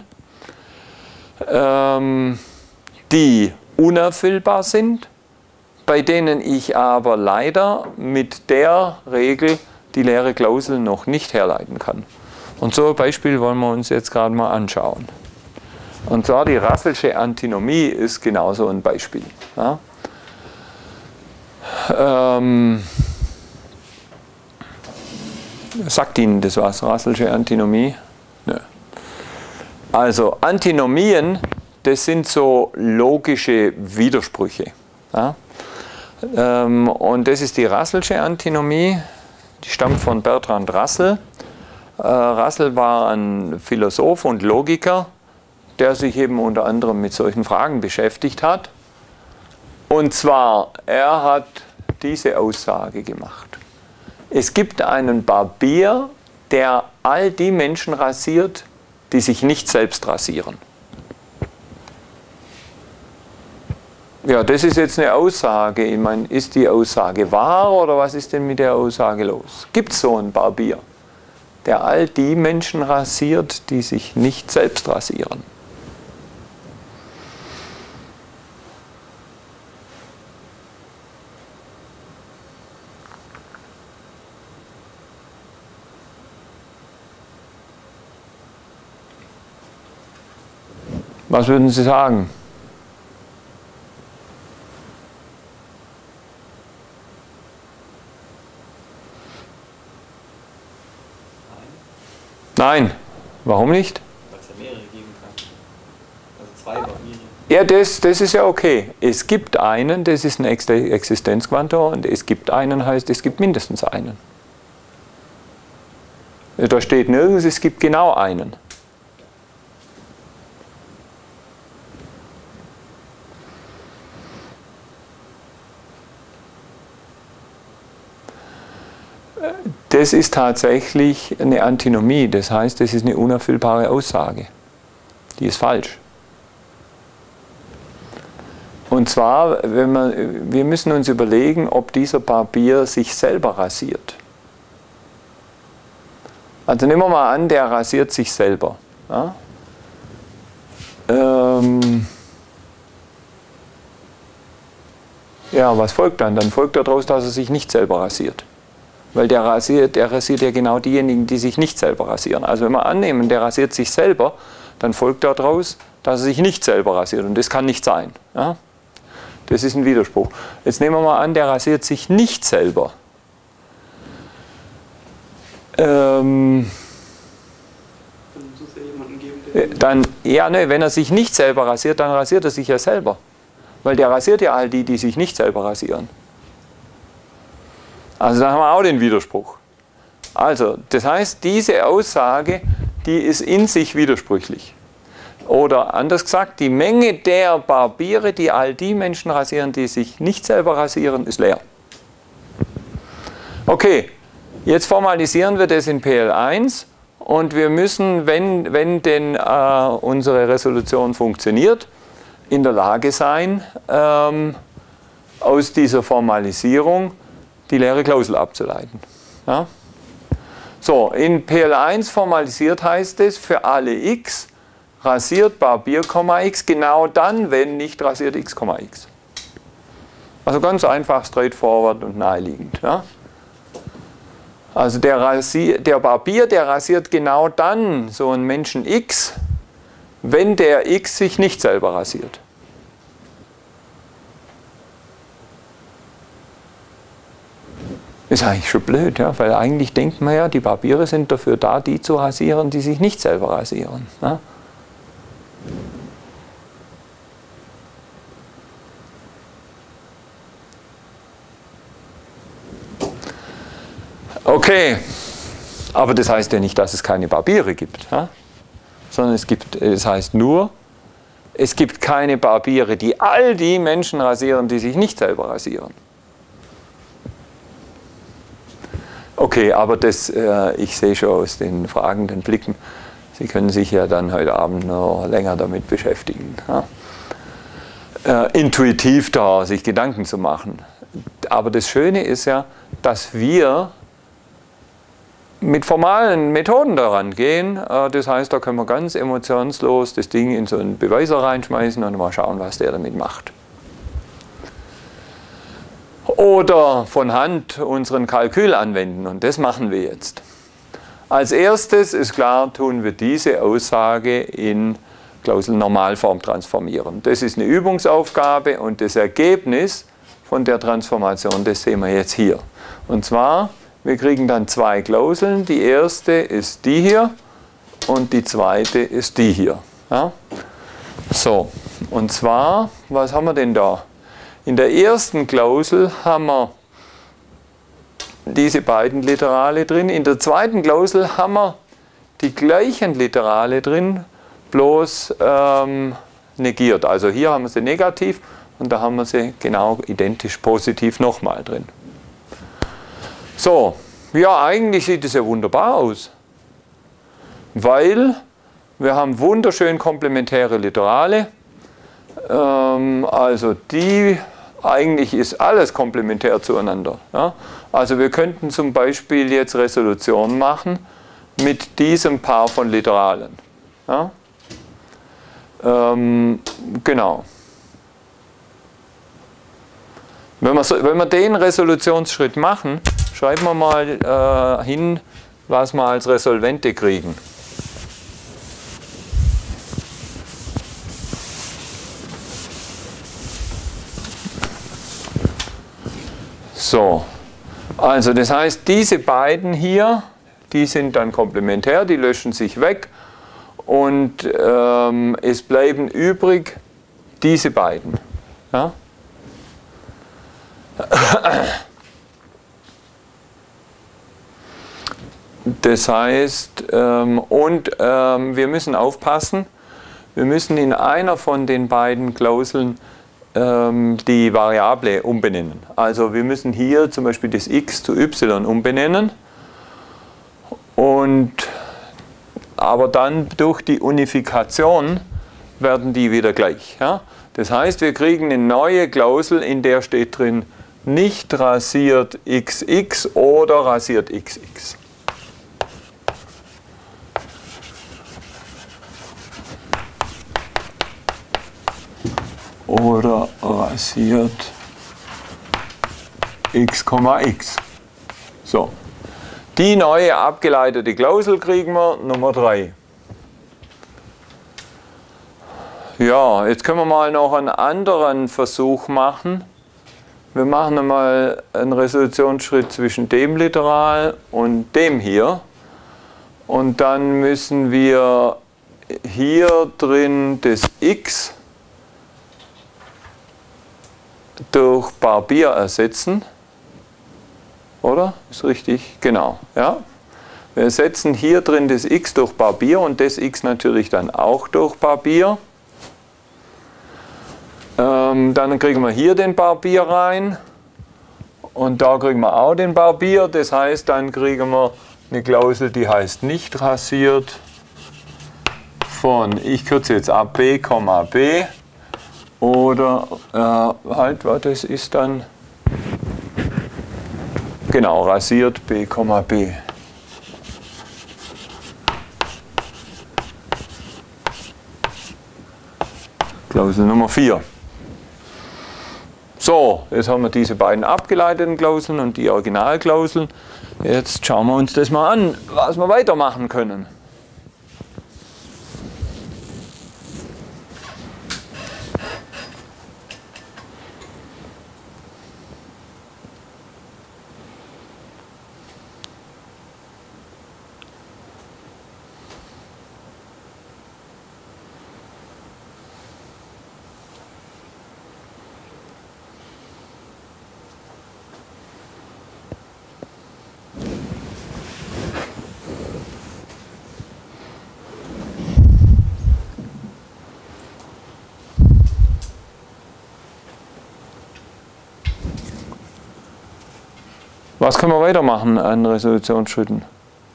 ähm, die unerfüllbar sind, bei denen ich aber leider mit der Regel die leere Klausel noch nicht herleiten kann. Und so ein Beispiel wollen wir uns jetzt gerade mal anschauen. Und zwar die Russellsche Antinomie ist genauso ein Beispiel. Ja? Ähm, Sagt Ihnen das was, Russellsche Antinomie? Nö. Also Antinomien, das sind so logische Widersprüche. Ja? Ähm, und das ist die Russellsche Antinomie, die stammt von Bertrand Russell. Äh, Russell war ein Philosoph und Logiker, der sich eben unter anderem mit solchen Fragen beschäftigt hat. Und zwar, er hat diese Aussage gemacht. Es gibt einen Barbier, der all die Menschen rasiert, die sich nicht selbst rasieren. Ja, das ist jetzt eine Aussage. Ich meine, ist die Aussage wahr oder was ist denn mit der Aussage los? Gibt es so einen Barbier, der all die Menschen rasiert, die sich nicht selbst rasieren? Was würden Sie sagen? Nein. Warum nicht? Weil es ja mehrere geben kann. Also zwei Barbiere. Ja, das, das ist ja okay. Es gibt einen, das ist ein Existenzquantor, und es gibt einen heißt, es gibt mindestens einen. Da steht nirgends, es gibt genau einen. Das ist tatsächlich eine Antinomie, das heißt, das ist eine unerfüllbare Aussage. Die ist falsch. Und zwar, wenn man, wir müssen uns überlegen, ob dieser Barbier sich selber rasiert. Also nehmen wir mal an, der rasiert sich selber. Ja, ähm ja was folgt dann? Dann folgt daraus, dass er sich nicht selber rasiert. Weil der rasiert, der rasiert ja genau diejenigen, die sich nicht selber rasieren. Also wenn wir annehmen, der rasiert sich selber, dann folgt daraus, dass er sich nicht selber rasiert. Und das kann nicht sein. Ja? Das ist ein Widerspruch. Jetzt nehmen wir mal an, der rasiert sich nicht selber. Ähm, dann, ja, ne, wenn er sich nicht selber rasiert, dann rasiert er sich ja selber. Weil der rasiert ja all die, die sich nicht selber rasieren. Also da haben wir auch den Widerspruch. Also, das heißt, diese Aussage, die ist in sich widersprüchlich. Oder anders gesagt, die Menge der Barbiere, die all die Menschen rasieren, die sich nicht selber rasieren, ist leer. Okay, jetzt formalisieren wir das in P L eins und wir müssen, wenn, wenn denn äh, unsere Resolution funktioniert, in der Lage sein, ähm, aus dieser Formalisierung die leere Klausel abzuleiten. Ja? So, in P L eins formalisiert heißt es, für alle x rasiert Barbier, x genau dann, wenn nicht rasiert x, x. Also ganz einfach, straightforward und naheliegend. Ja? Also der, Rasier, der Barbier, der rasiert genau dann so einen Menschen x, wenn der x sich nicht selber rasiert. Ist eigentlich schon blöd, ja? Weil eigentlich denkt man ja, die Barbiere sind dafür da, die zu rasieren, die sich nicht selber rasieren. Ja? Okay, aber das heißt ja nicht, dass es keine Barbiere gibt, ja? Sondern es gibt, es heißt nur, es gibt keine Barbiere, die all die Menschen rasieren, die sich nicht selber rasieren. Okay, aber das, äh, ich sehe schon aus den fragenden Blicken, Sie können sich ja dann heute Abend noch länger damit beschäftigen. Ja? Äh, intuitiv da sich Gedanken zu machen. Aber das Schöne ist ja, dass wir mit formalen Methoden daran gehen. Äh, das heißt, da können wir ganz emotionslos das Ding in so einen Beweiser reinschmeißen und mal schauen, was der damit macht. Oder von Hand unseren Kalkül anwenden, und das machen wir jetzt. Als erstes ist klar, tun wir diese Aussage in Klauselnormalform transformieren. Das ist eine Übungsaufgabe und das Ergebnis von der Transformation, das sehen wir jetzt hier. Und zwar, wir kriegen dann zwei Klauseln. Die erste ist die hier und die zweite ist die hier. Ja? So, und zwar, was haben wir denn da? In der ersten Klausel haben wir diese beiden Literale drin. In der zweiten Klausel haben wir die gleichen Literale drin, bloß ähm, negiert. Also hier haben wir sie negativ und da haben wir sie genau identisch positiv nochmal drin. So, ja, eigentlich sieht es ja wunderbar aus, weil wir haben wunderschön komplementäre Literale. Ähm, also die, eigentlich ist alles komplementär zueinander. Ja? Also wir könnten zum Beispiel jetzt Resolution machen mit diesem Paar von Literalen. Ja? Ähm, genau. Wenn wir, so, wenn wir den Resolutionsschritt machen, schreiben wir mal äh, hin, was wir als Resolvente kriegen. So, also das heißt, diese beiden hier, die sind dann komplementär, die löschen sich weg und ähm, es bleiben übrig diese beiden. Ja? Das heißt, ähm, und ähm, wir müssen aufpassen, wir müssen in einer von den beiden Klauseln ähm, die Variable umbenennen. Also wir müssen hier zum Beispiel das x zu y umbenennen, und, aber dann durch die Unifikation werden die wieder gleich. Ja? Das heißt, wir kriegen eine neue Klausel, in der steht drin, nicht rasiert xx oder rasiert xx. Oder rasiert x, x. So. Die neue abgeleitete Klausel kriegen wir, Nummer drei. Ja, jetzt können wir mal noch einen anderen Versuch machen. Wir machen einmal einen Resolutionsschritt zwischen dem Literal und dem hier. Und dann müssen wir hier drin das x durch Barbier ersetzen. Oder? Ist richtig? Genau. Ja. Wir ersetzen hier drin das x durch Barbier und das x natürlich dann auch durch Barbier. Ähm, dann kriegen wir hier den Barbier rein und da kriegen wir auch den Barbier. Das heißt, dann kriegen wir eine Klausel, die heißt nicht rasiert von, ich kürze jetzt ab, b, b oder äh, halt, das ist dann genau rasiert b, b. Klausel Nummer vier. So, jetzt haben wir diese beiden abgeleiteten Klauseln und die Originalklauseln. Jetzt schauen wir uns das mal an, was wir weitermachen können. Was können wir weitermachen an Resolutionsschritten?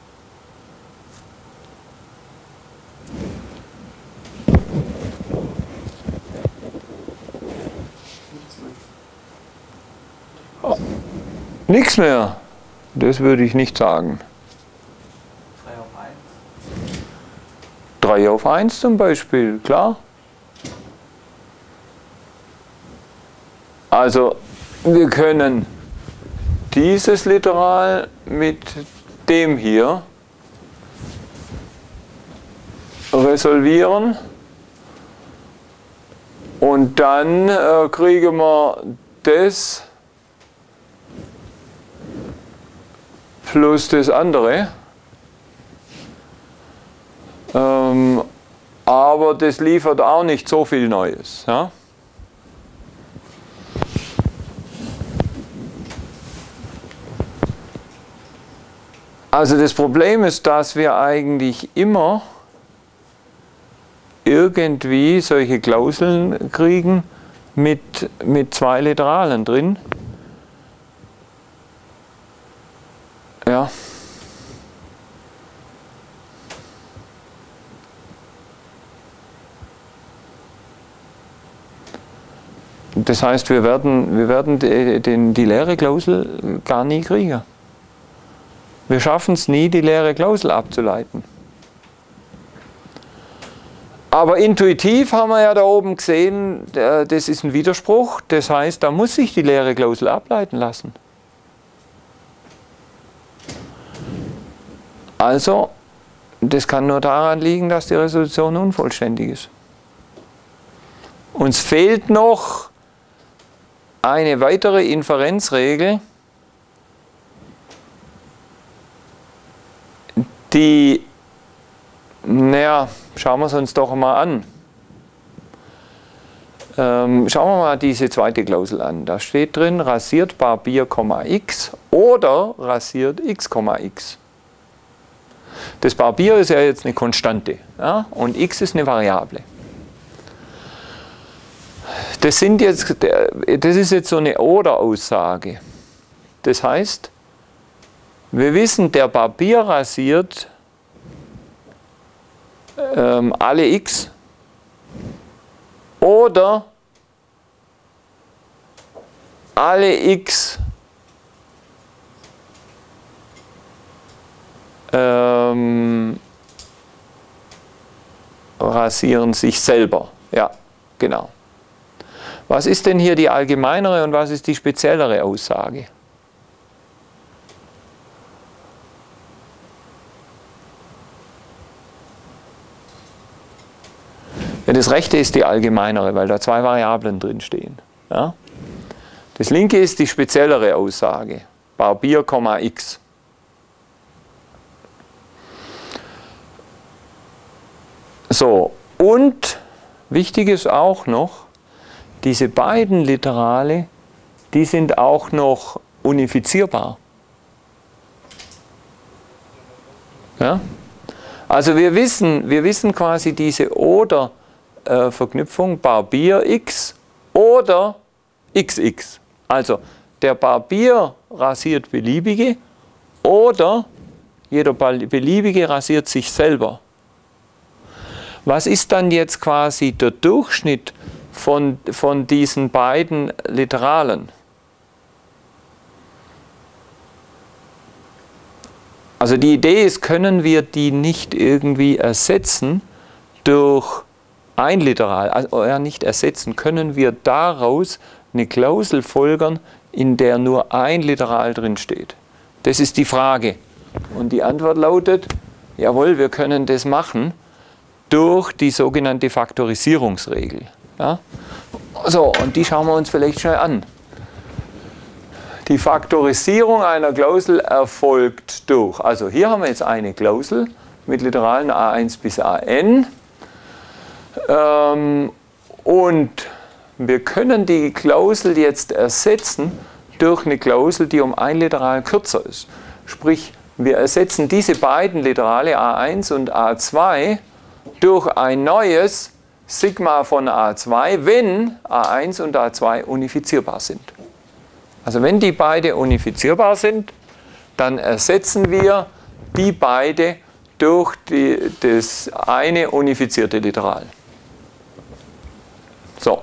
Oh, nichts mehr. Das würde ich nicht sagen. drei auf eins. drei auf eins zum Beispiel, klar. Also wir können dieses Literal mit dem hier resolvieren und dann äh, kriegen wir das plus das andere, ähm, aber das liefert auch nicht so viel Neues. Ja? Also das Problem ist, dass wir eigentlich immer irgendwie solche Klauseln kriegen mit, mit zwei Literalen drin. Ja. Das heißt, wir werden, wir werden die, die, die leere Klausel gar nie kriegen. Wir schaffen es nie, die leere Klausel abzuleiten. Aber intuitiv haben wir ja da oben gesehen, das ist ein Widerspruch. Das heißt, da muss sich die leere Klausel ableiten lassen. Also, das kann nur daran liegen, dass die Resolution unvollständig ist. Uns fehlt noch eine weitere Inferenzregel, die, naja, schauen wir es uns doch mal an. Ähm, schauen wir mal diese zweite Klausel an. Da steht drin, rasiert Barbier, x oder rasiert x, x. Das Barbier ist ja jetzt eine Konstante, ja? Und x ist eine Variable. Das, sind jetzt, das ist jetzt so eine Oder-Aussage. Das heißt, wir wissen, der Barbier rasiert ähm, alle x oder alle x ähm, rasieren sich selber. Ja, genau. Was ist denn hier die allgemeinere und was ist die speziellere Aussage? Ja, das rechte ist die allgemeinere, weil da zwei Variablen drin stehen. Ja? Das linke ist die speziellere Aussage. Barbier, x. So, und wichtig ist auch noch, diese beiden Literale, die sind auch noch unifizierbar. Ja? Also wir wissen, wir wissen quasi diese Oder-Verknüpfung Barbier x oder xx. Also der Barbier rasiert beliebige oder jeder beliebige rasiert sich selber. Was ist dann jetzt quasi der Durchschnitt von, von diesen beiden Literalen? Also die Idee ist, können wir die nicht irgendwie ersetzen durch ein Literal, also ja, nicht ersetzen, können wir daraus eine Klausel folgern, in der nur ein Literal drin steht? Das ist die Frage. Und die Antwort lautet, jawohl, wir können das machen durch die sogenannte Faktorisierungsregel. Ja? So, und die schauen wir uns vielleicht schnell an. Die Faktorisierung einer Klausel erfolgt durch, also hier haben wir jetzt eine Klausel mit Literalen a eins bis an ähm, und wir können die Klausel jetzt ersetzen durch eine Klausel, die um ein Literal kürzer ist. Sprich, wir ersetzen diese beiden Literale a eins und a zwei durch ein neues Sigma von a zwei, wenn a eins und a zwei unifizierbar sind. Also wenn die beide unifizierbar sind, dann ersetzen wir die beide durch die, das eine unifizierte Literal. So.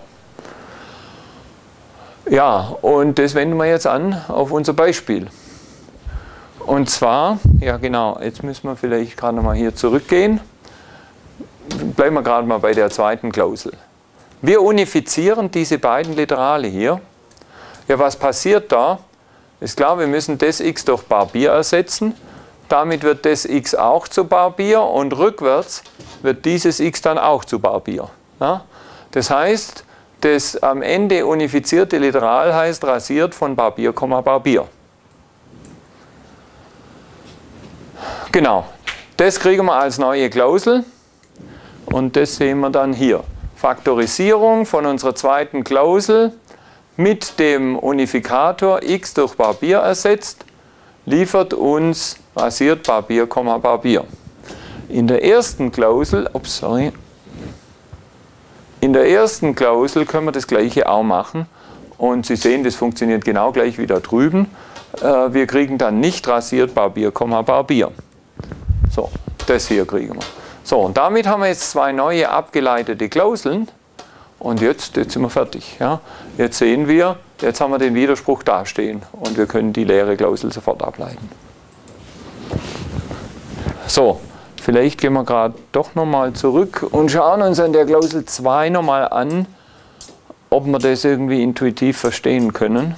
Ja, und das wenden wir jetzt an auf unser Beispiel. Und zwar, ja genau, jetzt müssen wir vielleicht gerade nochmal hier zurückgehen. Bleiben wir gerade mal bei der zweiten Klausel. Wir unifizieren diese beiden Literale hier. Ja, was passiert da? Ist klar, wir müssen das x durch Barbier ersetzen. Damit wird das x auch zu Barbier und rückwärts wird dieses x dann auch zu Barbier. Ja? Das heißt, das am Ende unifizierte Literal heißt rasiert von Barbier, Barbier. Genau, das kriegen wir als neue Klausel und das sehen wir dann hier. Faktorisierung von unserer zweiten Klausel mit dem Unifikator x durch Barbier ersetzt, liefert uns rasiert Barbier, Barbier. In der ersten Klausel, ups, sorry, in der ersten Klausel können wir das gleiche auch machen und Sie sehen, das funktioniert genau gleich wie da drüben. Wir kriegen dann nicht rasiert Barbier, Barbier. So, das hier kriegen wir. So, und damit haben wir jetzt zwei neue abgeleitete Klauseln. Und jetzt, jetzt sind wir fertig. Ja? Jetzt sehen wir, jetzt haben wir den Widerspruch dastehen und wir können die leere Klausel sofort ableiten. So, vielleicht gehen wir gerade doch nochmal zurück und schauen uns an der Klausel zwei nochmal an, ob wir das irgendwie intuitiv verstehen können.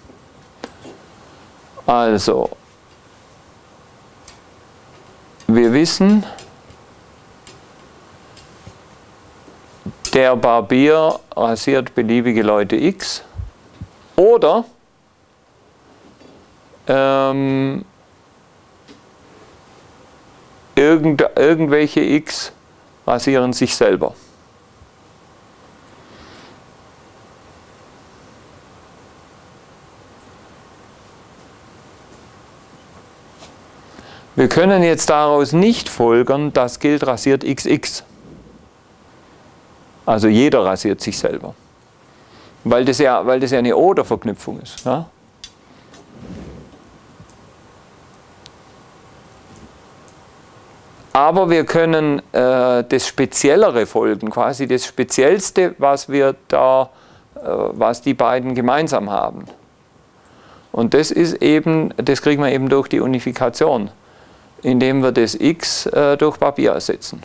Also, wir wissen, der Barbier rasiert beliebige Leute x oder ähm, irgend, irgendwelche x rasieren sich selber. Wir können jetzt daraus nicht folgern, das gilt rasiert X X. Also jeder rasiert sich selber. Weil das ja, weil das ja eine Oder-Verknüpfung ist. Ja? Aber wir können äh, das Speziellere folgen, quasi das Speziellste, was wir da, äh, was die beiden gemeinsam haben. Und das ist eben, das kriegen wir eben durch die Unifikation, indem wir das X äh, durch Papier ersetzen.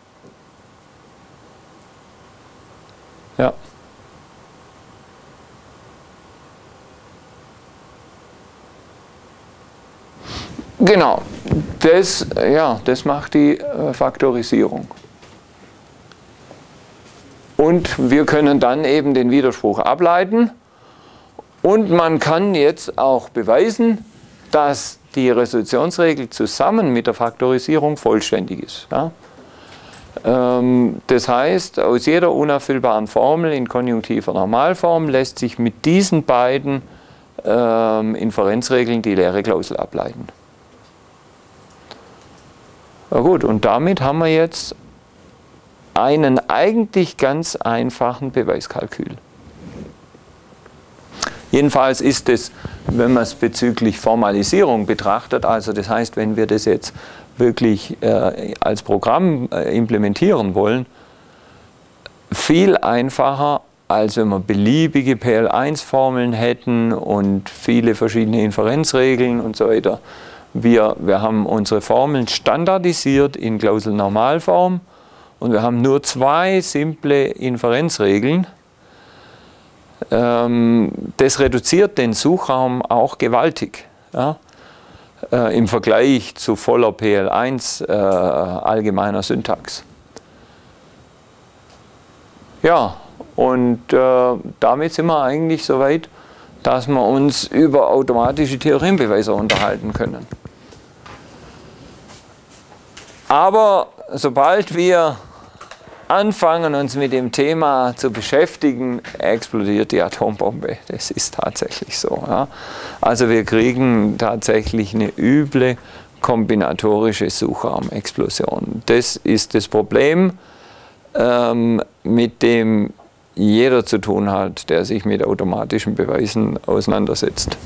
Ja. Genau, das, ja, das macht die äh, Faktorisierung. Und wir können dann eben den Widerspruch ableiten. Und man kann jetzt auch beweisen, dass die Resolutionsregel zusammen mit der Faktorisierung vollständig ist. Ja? Ähm, das heißt, aus jeder unerfüllbaren Formel in konjunktiver Normalform lässt sich mit diesen beiden ähm, Inferenzregeln die leere Klausel ableiten. Na gut, und damit haben wir jetzt einen eigentlich ganz einfachen Beweiskalkül. Jedenfalls ist es, wenn man es bezüglich Formalisierung betrachtet, also das heißt, wenn wir das jetzt wirklich äh, als Programm äh, implementieren wollen, viel einfacher, als wenn wir beliebige P L eins Formeln hätten und viele verschiedene Inferenzregeln und so weiter. Wir, wir haben unsere Formeln standardisiert in Klauselnormalform und wir haben nur zwei simple Inferenzregeln. Ähm, das reduziert den Suchraum auch gewaltig, ja, äh, im Vergleich zu voller P L eins äh, allgemeiner Syntax. Ja, und äh, damit sind wir eigentlich so weit, dass wir uns über automatische Theorembeweise unterhalten können. Aber sobald wir anfangen, uns mit dem Thema zu beschäftigen, explodiert die Atombombe. Das ist tatsächlich so. Ja. Also wir kriegen tatsächlich eine üble kombinatorische Suchraumexplosion. Das ist das Problem, ähm, mit dem jeder zu tun hat, der sich mit automatischen Beweisen auseinandersetzt.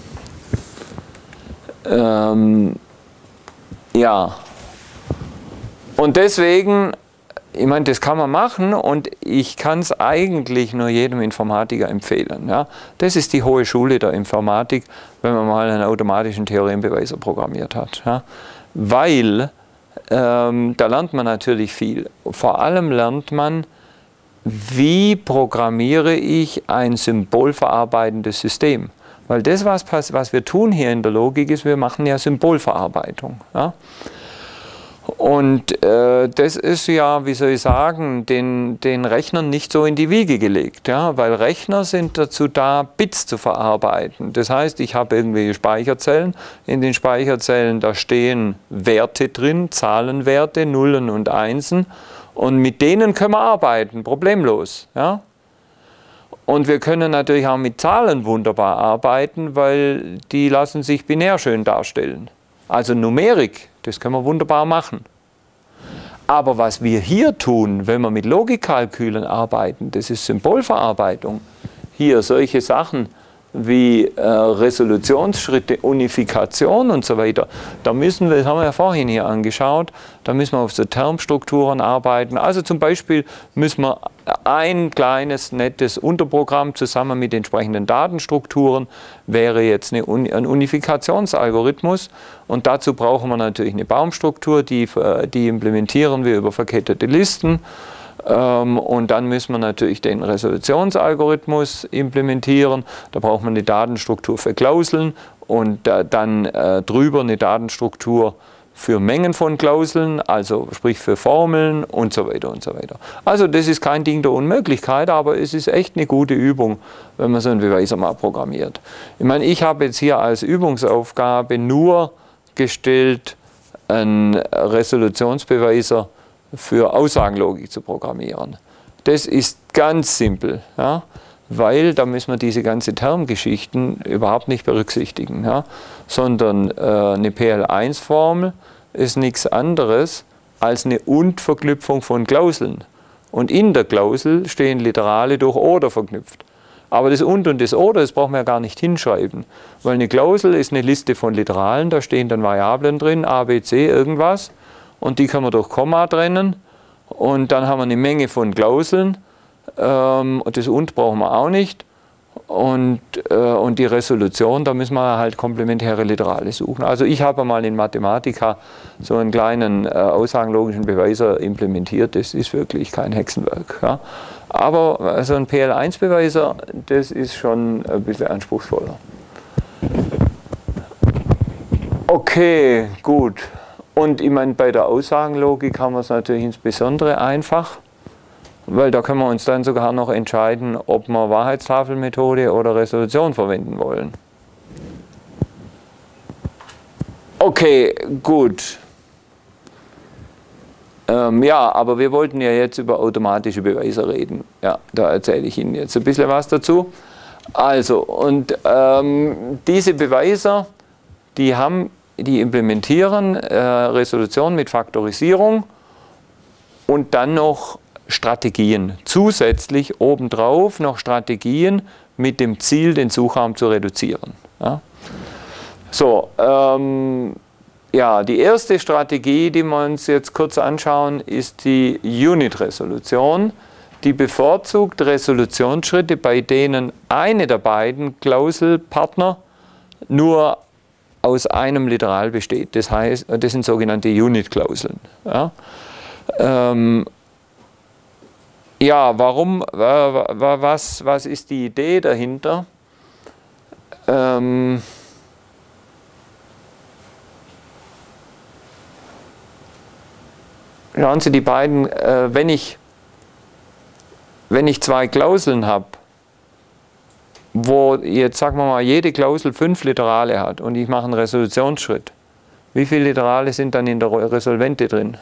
Ähm, ja, und deswegen, ich meine, das kann man machen und ich kann es eigentlich nur jedem Informatiker empfehlen. Ja. Das ist die hohe Schule der Informatik, wenn man mal einen automatischen Theorembeweiser programmiert hat. Ja. Weil ähm, da lernt man natürlich viel. Vor allem lernt man, wie programmiere ich ein symbolverarbeitendes System. Weil das, was, was wir tun hier in der Logik, ist, wir machen ja Symbolverarbeitung. Ja. Und äh, das ist ja, wie soll ich sagen, den, den Rechnern nicht so in die Wiege gelegt, ja? Weil Rechner sind dazu da, Bits zu verarbeiten. Das heißt, ich habe irgendwelche Speicherzellen, in den Speicherzellen, da stehen Werte drin, Zahlenwerte, Nullen und Einsen, und mit denen können wir arbeiten, problemlos. Ja? Und wir können natürlich auch mit Zahlen wunderbar arbeiten, weil die lassen sich binär schön darstellen. Also Numerik, das können wir wunderbar machen. Aber was wir hier tun, wenn wir mit Logikkalkülen arbeiten, das ist Symbolverarbeitung. Hier solche Sachen wie äh, Resolutionsschritte, Unifikation und so weiter. Da müssen wir, das haben wir ja vorhin hier angeschaut, da müssen wir auf so Termstrukturen arbeiten. Also zum Beispiel müssen wir ein kleines, nettes Unterprogramm zusammen mit entsprechenden Datenstrukturen, wäre jetzt eine, ein Unifikationsalgorithmus. Und dazu brauchen wir natürlich eine Baumstruktur, die, die implementieren wir über verkettete Listen. Und dann müssen wir natürlich den Resolutionsalgorithmus implementieren. Da braucht man eine Datenstruktur für Klauseln und dann äh, drüber eine Datenstruktur für Mengen von Klauseln, also sprich für Formeln und so weiter und so weiter. Also das ist kein Ding der Unmöglichkeit, aber es ist echt eine gute Übung, wenn man so einen Beweiser mal programmiert. Ich meine, ich habe jetzt hier als Übungsaufgabe nur gestellt, einen Resolutionsbeweiser für Aussagenlogik zu programmieren. Das ist ganz simpel, ja, weil da müssen wir diese ganze Termgeschichten überhaupt nicht berücksichtigen, ja, sondern äh, eine P L eins Formel ist nichts anderes als eine Und-Verknüpfung von Klauseln. Und in der Klausel stehen Literale durch Oder verknüpft. Aber das Und und das Oder, das brauchen wir ja gar nicht hinschreiben. Weil eine Klausel ist eine Liste von Literalen, da stehen dann Variablen drin, A, B, C, irgendwas. Und die können wir durch Komma trennen. Und dann haben wir eine Menge von Klauseln. Ähm, und das Und brauchen wir auch nicht. Und, äh, und die Resolution, da müssen wir halt komplementäre Literale suchen. Also ich habe mal in Mathematica so einen kleinen äh, aussagenlogischen Beweiser implementiert. Das ist wirklich kein Hexenwerk. Ja. Aber so also ein P L eins Beweiser, das ist schon ein bisschen anspruchsvoller. Okay, gut. Und ich meine, bei der Aussagenlogik haben wir es natürlich insbesondere einfach. Weil da können wir uns dann sogar noch entscheiden, ob wir Wahrheitstafelmethode oder Resolution verwenden wollen. Okay, gut. Ähm, ja, aber wir wollten ja jetzt über automatische Beweise reden. Ja, da erzähle ich Ihnen jetzt ein bisschen was dazu. Also, und ähm, diese Beweise, die, haben, die implementieren äh, Resolution mit Faktorisierung und dann noch Strategien. Zusätzlich obendrauf noch Strategien mit dem Ziel, den Suchraum zu reduzieren. Ja. So, ähm, ja, die erste Strategie, die wir uns jetzt kurz anschauen, ist die Unit-Resolution. Die bevorzugt Resolutionsschritte, bei denen eine der beiden Klauselpartner nur aus einem Literal besteht. Das heißt, das sind sogenannte Unit-Klauseln. Ja. Ähm, Ja, warum, was, was ist die Idee dahinter? Ähm, schauen Sie, die beiden, äh, wenn ich, wenn ich zwei Klauseln habe, wo jetzt, sagen wir mal, jede Klausel fünf Literale hat und ich mache einen Resolutionsschritt, wie viele Literale sind dann in der Resolvente drin?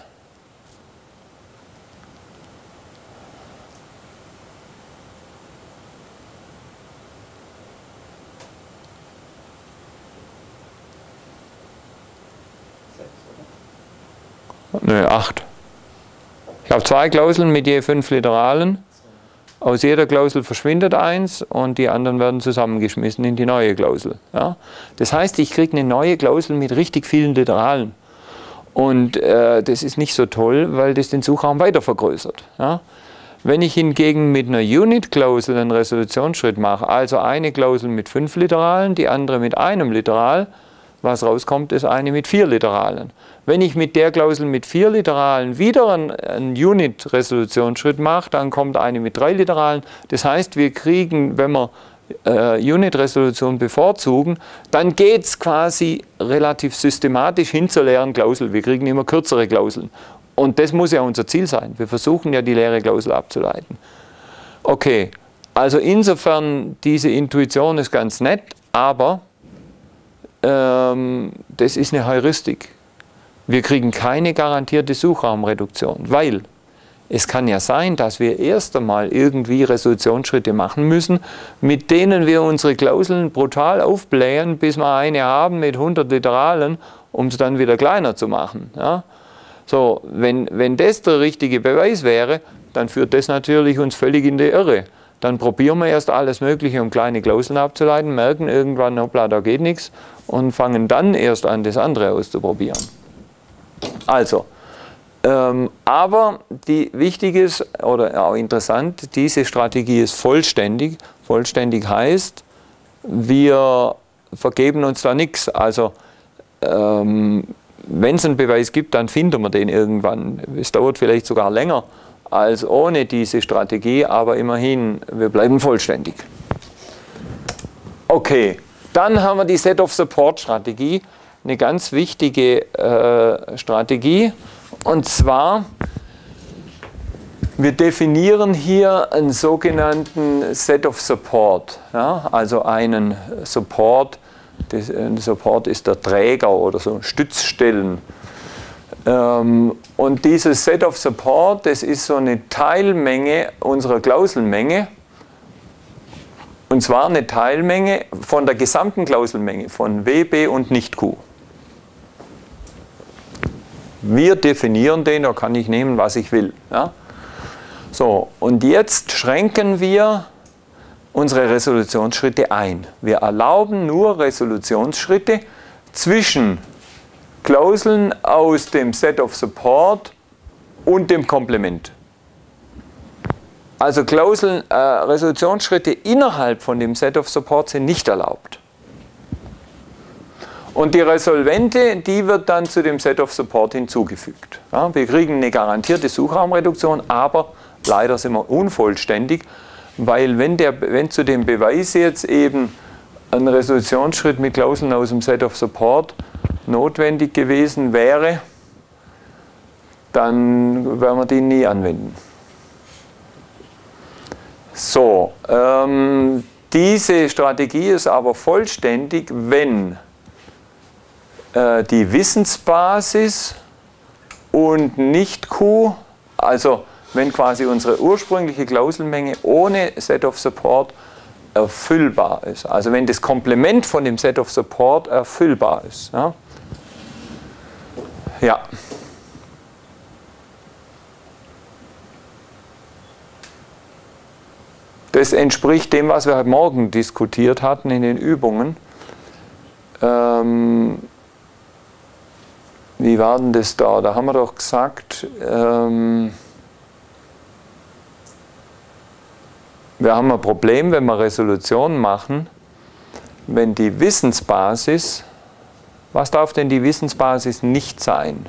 Nö, acht. Ich habe zwei Klauseln mit je fünf Literalen. Aus jeder Klausel verschwindet eins und die anderen werden zusammengeschmissen in die neue Klausel. Ja? Das heißt, ich kriege eine neue Klausel mit richtig vielen Literalen. Und äh, das ist nicht so toll, weil das den Suchraum weiter vergrößert. Ja? Wenn ich hingegen mit einer Unit-Klausel einen Resolutionsschritt mache, also eine Klausel mit fünf Literalen, die andere mit einem Literal, was rauskommt, ist eine mit vier Literalen. Wenn ich mit der Klausel mit vier Literalen wieder einen, einen Unit-Resolutionsschritt mache, dann kommt eine mit drei Literalen. Das heißt, wir kriegen, wenn wir äh, Unit-Resolution bevorzugen, dann geht es quasi relativ systematisch hin zur leeren Klausel. Wir kriegen immer kürzere Klauseln. Und das muss ja unser Ziel sein. Wir versuchen ja, die leere Klausel abzuleiten. Okay, also insofern, diese Intuition ist ganz nett, aber ähm, das ist eine Heuristik. Wir kriegen keine garantierte Suchraumreduktion, weil es kann ja sein, dass wir erst einmal irgendwie Resolutionsschritte machen müssen, mit denen wir unsere Klauseln brutal aufblähen, bis wir eine haben mit hundert Literalen, um es dann wieder kleiner zu machen. Ja? So, wenn, wenn das der richtige Beweis wäre, dann führt das natürlich uns völlig in die Irre. Dann probieren wir erst alles Mögliche, um kleine Klauseln abzuleiten, merken irgendwann, hoppla, da geht nichts und fangen dann erst an, das andere auszuprobieren. Also, ähm, aber die wichtig ist oder auch interessant, diese Strategie ist vollständig. Vollständig heißt, wir vergeben uns da nichts. Also, ähm, wenn es einen Beweis gibt, dann finden wir den irgendwann. Es dauert vielleicht sogar länger als ohne diese Strategie, aber immerhin, wir bleiben vollständig. Okay, dann haben wir die Set-of-Support-Strategie. Eine ganz wichtige äh, Strategie, und zwar, wir definieren hier einen sogenannten Set of Support, ja, also einen Support, das, ein Support ist der Träger oder so Stützstellen. Ähm, und dieses Set of Support, das ist so eine Teilmenge unserer Klauselmenge. Und zwar eine Teilmenge von der gesamten Klauselmenge, von W, B und Nicht-Q. Wir definieren den, da kann ich nehmen, was ich will. Ja? So, und jetzt schränken wir unsere Resolutionsschritte ein. Wir erlauben nur Resolutionsschritte zwischen Klauseln aus dem Set of Support und dem Komplement. Also Klauseln, äh, Resolutionsschritte innerhalb von dem Set of Support sind nicht erlaubt. Und die Resolvente, die wird dann zu dem Set of Support hinzugefügt. Ja, wir kriegen eine garantierte Suchraumreduktion, aber leider sind wir unvollständig, weil wenn, der, wenn zu dem Beweis jetzt eben ein Resolutionsschritt mit Klauseln aus dem Set of Support notwendig gewesen wäre, dann werden wir den nie anwenden. So, ähm, diese Strategie ist aber vollständig, wenn äh, die Wissensbasis und nicht Q, also wenn quasi unsere ursprüngliche Klauselmenge ohne Set of Support erfüllbar ist. Also wenn das Komplement von dem Set of Support erfüllbar ist. Ja. Ja. Das entspricht dem, was wir heute Morgen diskutiert hatten in den Übungen. Ähm, wie war denn das da? Da haben wir doch gesagt, ähm, wir haben ein Problem, wenn wir Resolutionen machen, wenn die Wissensbasis, was darf denn die Wissensbasis nicht sein?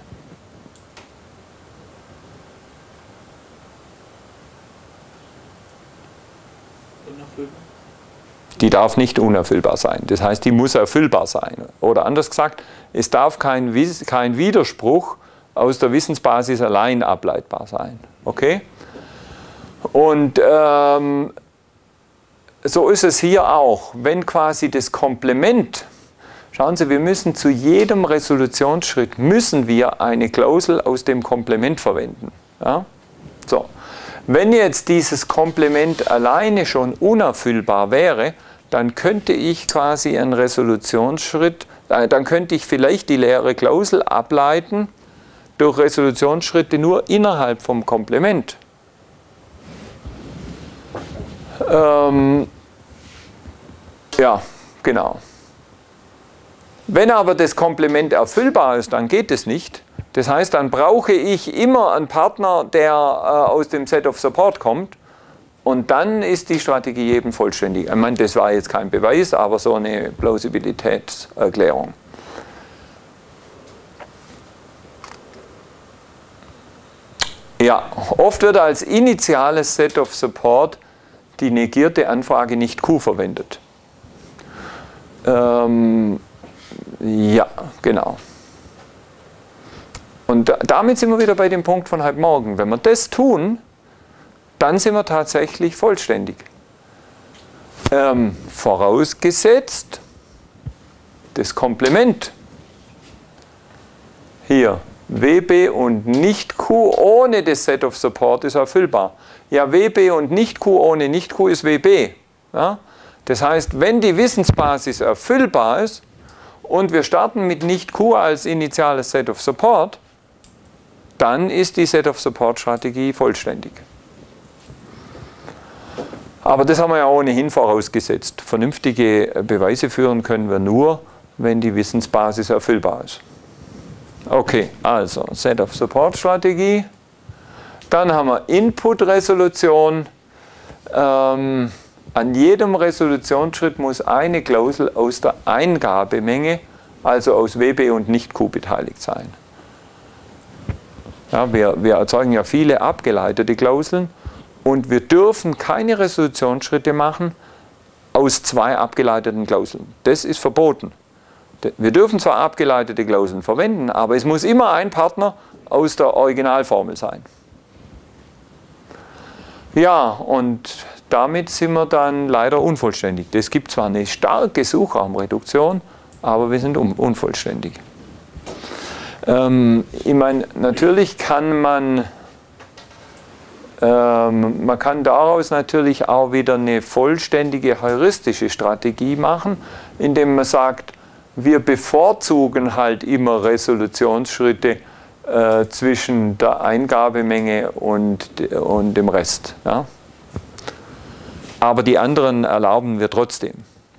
Die darf nicht unerfüllbar sein. Das heißt, die muss erfüllbar sein. Oder anders gesagt, es darf kein, kein Widerspruch aus der Wissensbasis allein ableitbar sein. Okay? Und ähm, so ist es hier auch. Wenn quasi das Komplement, schauen Sie, wir müssen zu jedem Resolutionsschritt müssen wir eine Klausel aus dem Komplement verwenden. Ja? So. Wenn jetzt dieses Komplement alleine schon unerfüllbar wäre, dann könnte ich quasi einen Resolutionsschritt, äh, dann könnte ich vielleicht die leere Klausel ableiten durch Resolutionsschritte nur innerhalb vom Komplement. Ähm, ja, genau. Wenn aber das Komplement erfüllbar ist, dann geht es nicht. Das heißt, dann brauche ich immer einen Partner, der äh, aus dem Set of Support kommt. Und dann ist die Strategie eben vollständig. Ich meine, das war jetzt kein Beweis, aber so eine Plausibilitätserklärung. Ja, oft wird als initiales Set of Support die negierte Anfrage nicht Q verwendet. Ähm, ja, genau. Und damit sind wir wieder bei dem Punkt von heute Morgen. Wenn wir das tun, dann sind wir tatsächlich vollständig. Ähm, vorausgesetzt, das Komplement hier, W B und nicht Q ohne das Set of Support ist erfüllbar. Ja, W B und nicht Q ohne nicht Q ist W B. Ja? Das heißt, wenn die Wissensbasis erfüllbar ist und wir starten mit nicht Q als initiales Set of Support, dann ist die Set of Support Strategie vollständig. Aber das haben wir ja ohnehin vorausgesetzt. Vernünftige Beweise führen können wir nur, wenn die Wissensbasis erfüllbar ist. Okay, also Set of Support Strategie. Dann haben wir Input-Resolution. Ähm, an jedem Resolutionsschritt muss eine Klausel aus der Eingabemenge, also aus W B und nicht Q, beteiligt sein. Ja, wir, wir erzeugen ja viele abgeleitete Klauseln. Und wir dürfen keine Resolutionsschritte machen aus zwei abgeleiteten Klauseln. Das ist verboten. Wir dürfen zwar abgeleitete Klauseln verwenden, aber es muss immer ein Partner aus der Originalformel sein. Ja, und damit sind wir dann leider unvollständig. Es gibt zwar eine starke Suchraumreduktion, aber wir sind un unvollständig. Ähm, ich meine, natürlich kann man Ähm, man kann daraus natürlich auch wieder eine vollständige heuristische Strategie machen, indem man sagt, wir bevorzugen halt immer Resolutionsschritte äh, zwischen der Eingabemenge und, und dem Rest. Ja? Aber die anderen erlauben wir trotzdem.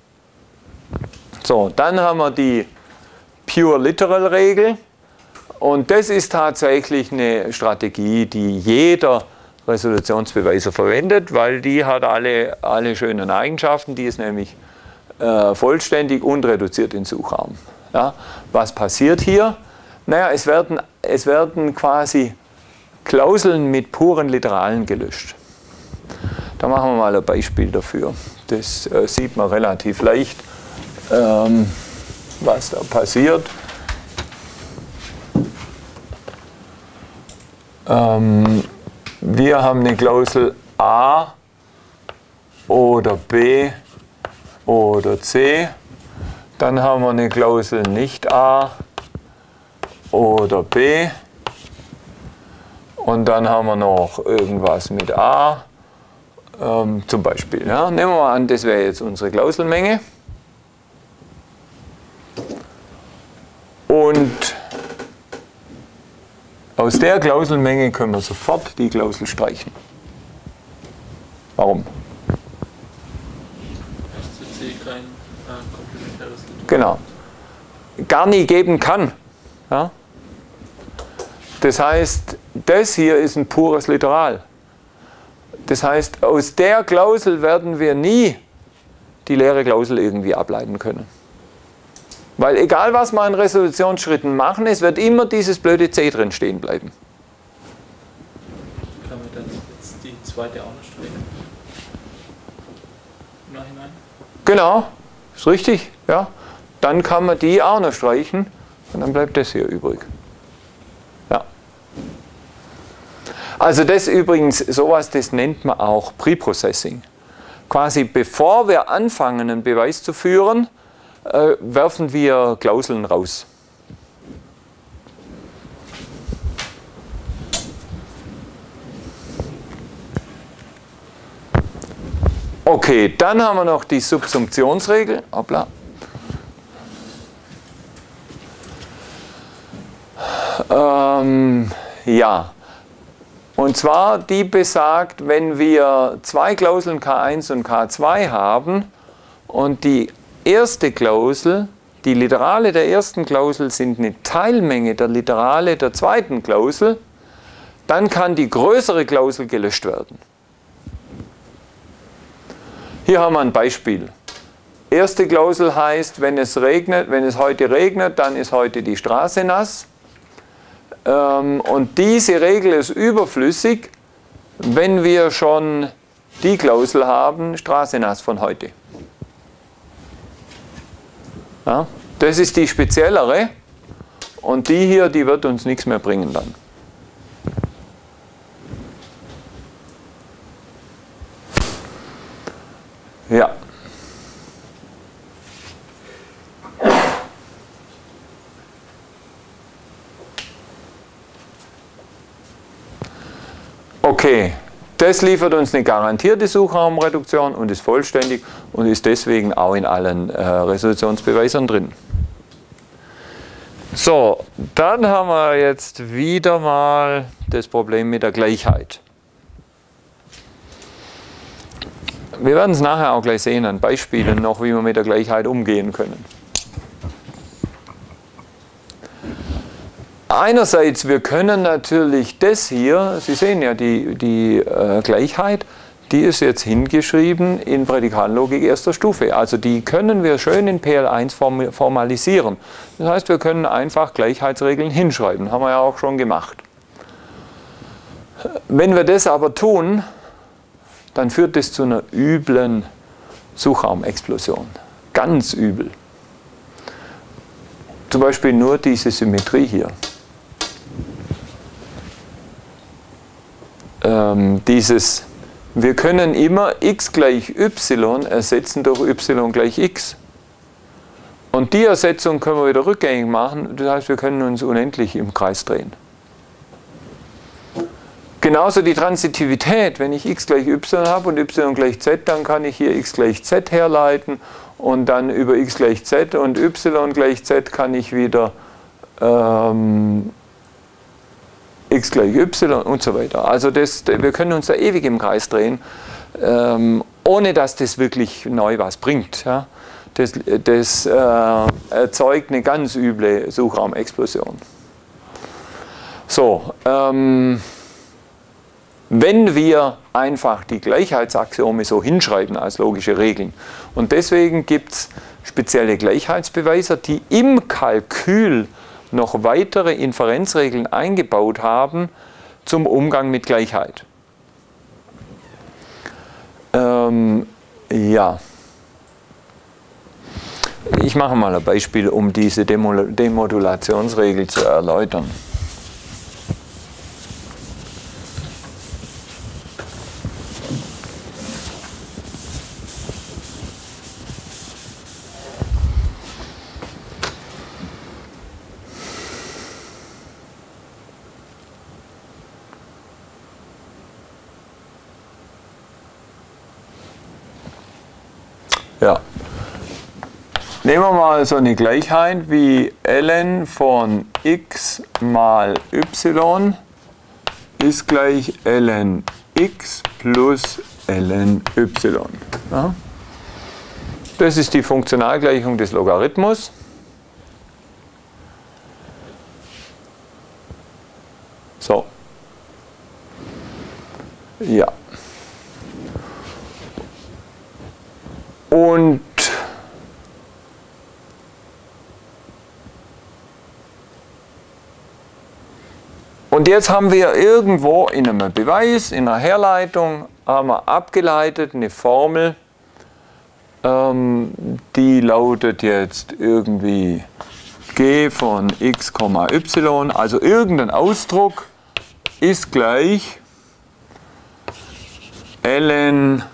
So, dann haben wir die Pure Literal Regel. Und das ist tatsächlich eine Strategie, die jeder Resolutionsbeweiser verwendet, weil die hat alle, alle schönen Eigenschaften. Die ist nämlich äh, vollständig und reduziert in Suchraum. Ja? Was passiert hier? Naja, es werden, es werden quasi Klauseln mit puren Literalen gelöscht. Da machen wir mal ein Beispiel dafür. Das äh, sieht man relativ leicht, ähm, was da passiert. Ähm, wir haben eine Klausel A oder B oder C. Dann haben wir eine Klausel nicht A oder B. Und dann haben wir noch irgendwas mit A. Ähm, zum Beispiel. Ja. Nehmen wir mal an, das wäre jetzt unsere Klauselmenge. Und aus der Klauselmenge können wir sofort die Klausel streichen. Warum? C kein äh, komplementäres Literal. Genau. Gar nie geben kann. Ja? Das heißt, das hier ist ein pures Literal. Das heißt, aus der Klausel werden wir nie die leere Klausel irgendwie ableiten können. Weil egal, was wir in Resolutionsschritten machen, es wird immer dieses blöde C drin stehen bleiben. Kann man dann jetzt die zweite auch noch streichen? Im Nachhinein? Genau, ist richtig. Ja. Dann kann man die auch noch streichen und dann bleibt das hier übrig. Ja. Also das übrigens, sowas, das nennt man auch Preprocessing. Quasi bevor wir anfangen, einen Beweis zu führen, äh, werfen wir Klauseln raus. Okay, dann haben wir noch die Subsumptionsregel. Hoppla. Ähm, ja. Und zwar, die besagt, wenn wir zwei Klauseln K eins und K zwei haben und die erste Klausel, die Literale der ersten Klausel sind eine Teilmenge der Literale der zweiten Klausel, dann kann die größere Klausel gelöscht werden. Hier haben wir ein Beispiel. Erste Klausel heißt, wenn es regnet, wenn es heute regnet, dann ist heute die Straße nass. Und diese Regel ist überflüssig, wenn wir schon die Klausel haben, Straße nass von heute. Ja, das ist die speziellere und die hier, die wird uns nichts mehr bringen dann. Ja. Okay, das liefert uns eine garantierte Suchraumreduktion und ist vollständig und ist deswegen auch in allen äh, Resolutionsbeweisern drin. So, dann haben wir jetzt wieder mal das Problem mit der Gleichheit. Wir werden es nachher auch gleich sehen an Beispielen noch, wie wir mit der Gleichheit umgehen können. Einerseits, wir können natürlich das hier, Sie sehen ja die, die äh, Gleichheit, die ist jetzt hingeschrieben in Prädikatenlogik erster Stufe. Also die können wir schön in P L eins form, formalisieren. Das heißt, wir können einfach Gleichheitsregeln hinschreiben, haben wir ja auch schon gemacht. Wenn wir das aber tun, dann führt das zu einer üblen Suchraumexplosion. Ganz übel. Zum Beispiel nur diese Symmetrie hier. Ähm, dieses, wir können immer x gleich y ersetzen durch y gleich x. Und die Ersetzung können wir wieder rückgängig machen, das heißt, wir können uns unendlich im Kreis drehen. Genauso die Transitivität, wenn ich x gleich y habe und y gleich z, dann kann ich hier x gleich z herleiten und dann über x gleich z und y gleich z kann ich wieder ähm, x gleich y und so weiter. Also das, wir können uns da ewig im Kreis drehen, ähm, ohne dass das wirklich neu was bringt. Ja? Das, das äh, erzeugt eine ganz üble Suchraumexplosion. So, ähm, wenn wir einfach die Gleichheitsaxiome so hinschreiben als logische Regeln, und deswegen gibt es spezielle Gleichheitsbeweise, die im Kalkül noch weitere Inferenzregeln eingebaut haben zum Umgang mit Gleichheit. Ähm, ja. Ich mache mal ein Beispiel, um diese Demodulationsregel zu erläutern. Ja. Nehmen wir mal so eine Gleichheit wie ln von x mal y ist gleich ln x plus ln y. Ja. Das ist die Funktionalgleichung des Logarithmus. So. Ja. Und Und jetzt haben wir irgendwo in einem Beweis, in einer Herleitung, haben wir abgeleitet eine Formel, ähm, die lautet jetzt irgendwie g von x, y, also irgendein Ausdruck ist gleich ln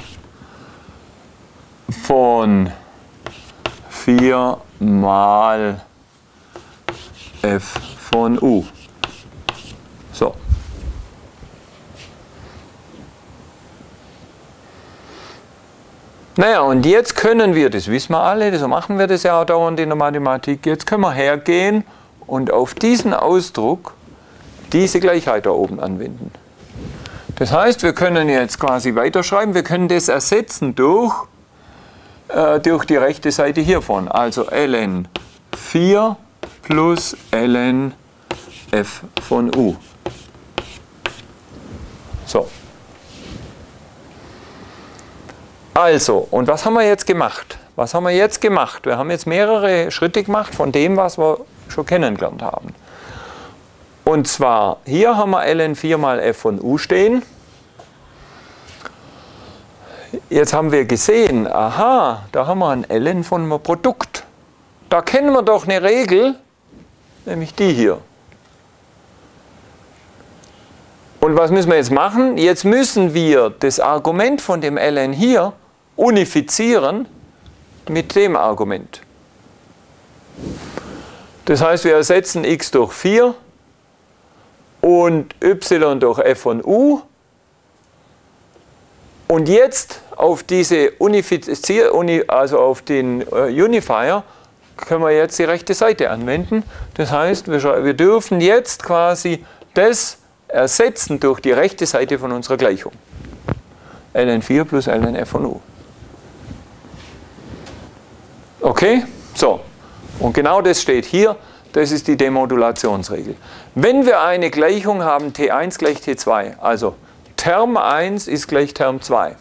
von vier mal f von u. So. Naja, und jetzt können wir, das wissen wir alle, so machen wir das ja auch dauernd in der Mathematik, jetzt können wir hergehen und auf diesen Ausdruck diese Gleichheit da oben anwenden. Das heißt, wir können jetzt quasi weiterschreiben, wir können das ersetzen durch, äh, durch die rechte Seite hiervon, also ln vier plus ln f von u. So. Also, und was haben wir jetzt gemacht? Was haben wir jetzt gemacht? Wir haben jetzt mehrere Schritte gemacht von dem, was wir schon kennengelernt haben. Und zwar, hier haben wir ln vier mal f von u stehen. Jetzt haben wir gesehen, aha, da haben wir ein ln von einem Produkt. Da kennen wir doch eine Regel, nämlich die hier. Und was müssen wir jetzt machen? Jetzt müssen wir das Argument von dem ln hier unifizieren mit dem Argument. Das heißt, wir ersetzen x durch vier und y durch f von u. Und jetzt auf diese Unifizier, also auf den Unifier, können wir jetzt die rechte Seite anwenden. Das heißt, wir, wir dürfen jetzt quasi das ersetzen durch die rechte Seite von unserer Gleichung. ln vier plus ln f von u. Okay? So. Und genau das steht hier. Das ist die Demodulationsregel. Wenn wir eine Gleichung haben, t eins gleich t zwei, also Term eins ist gleich Term zwei,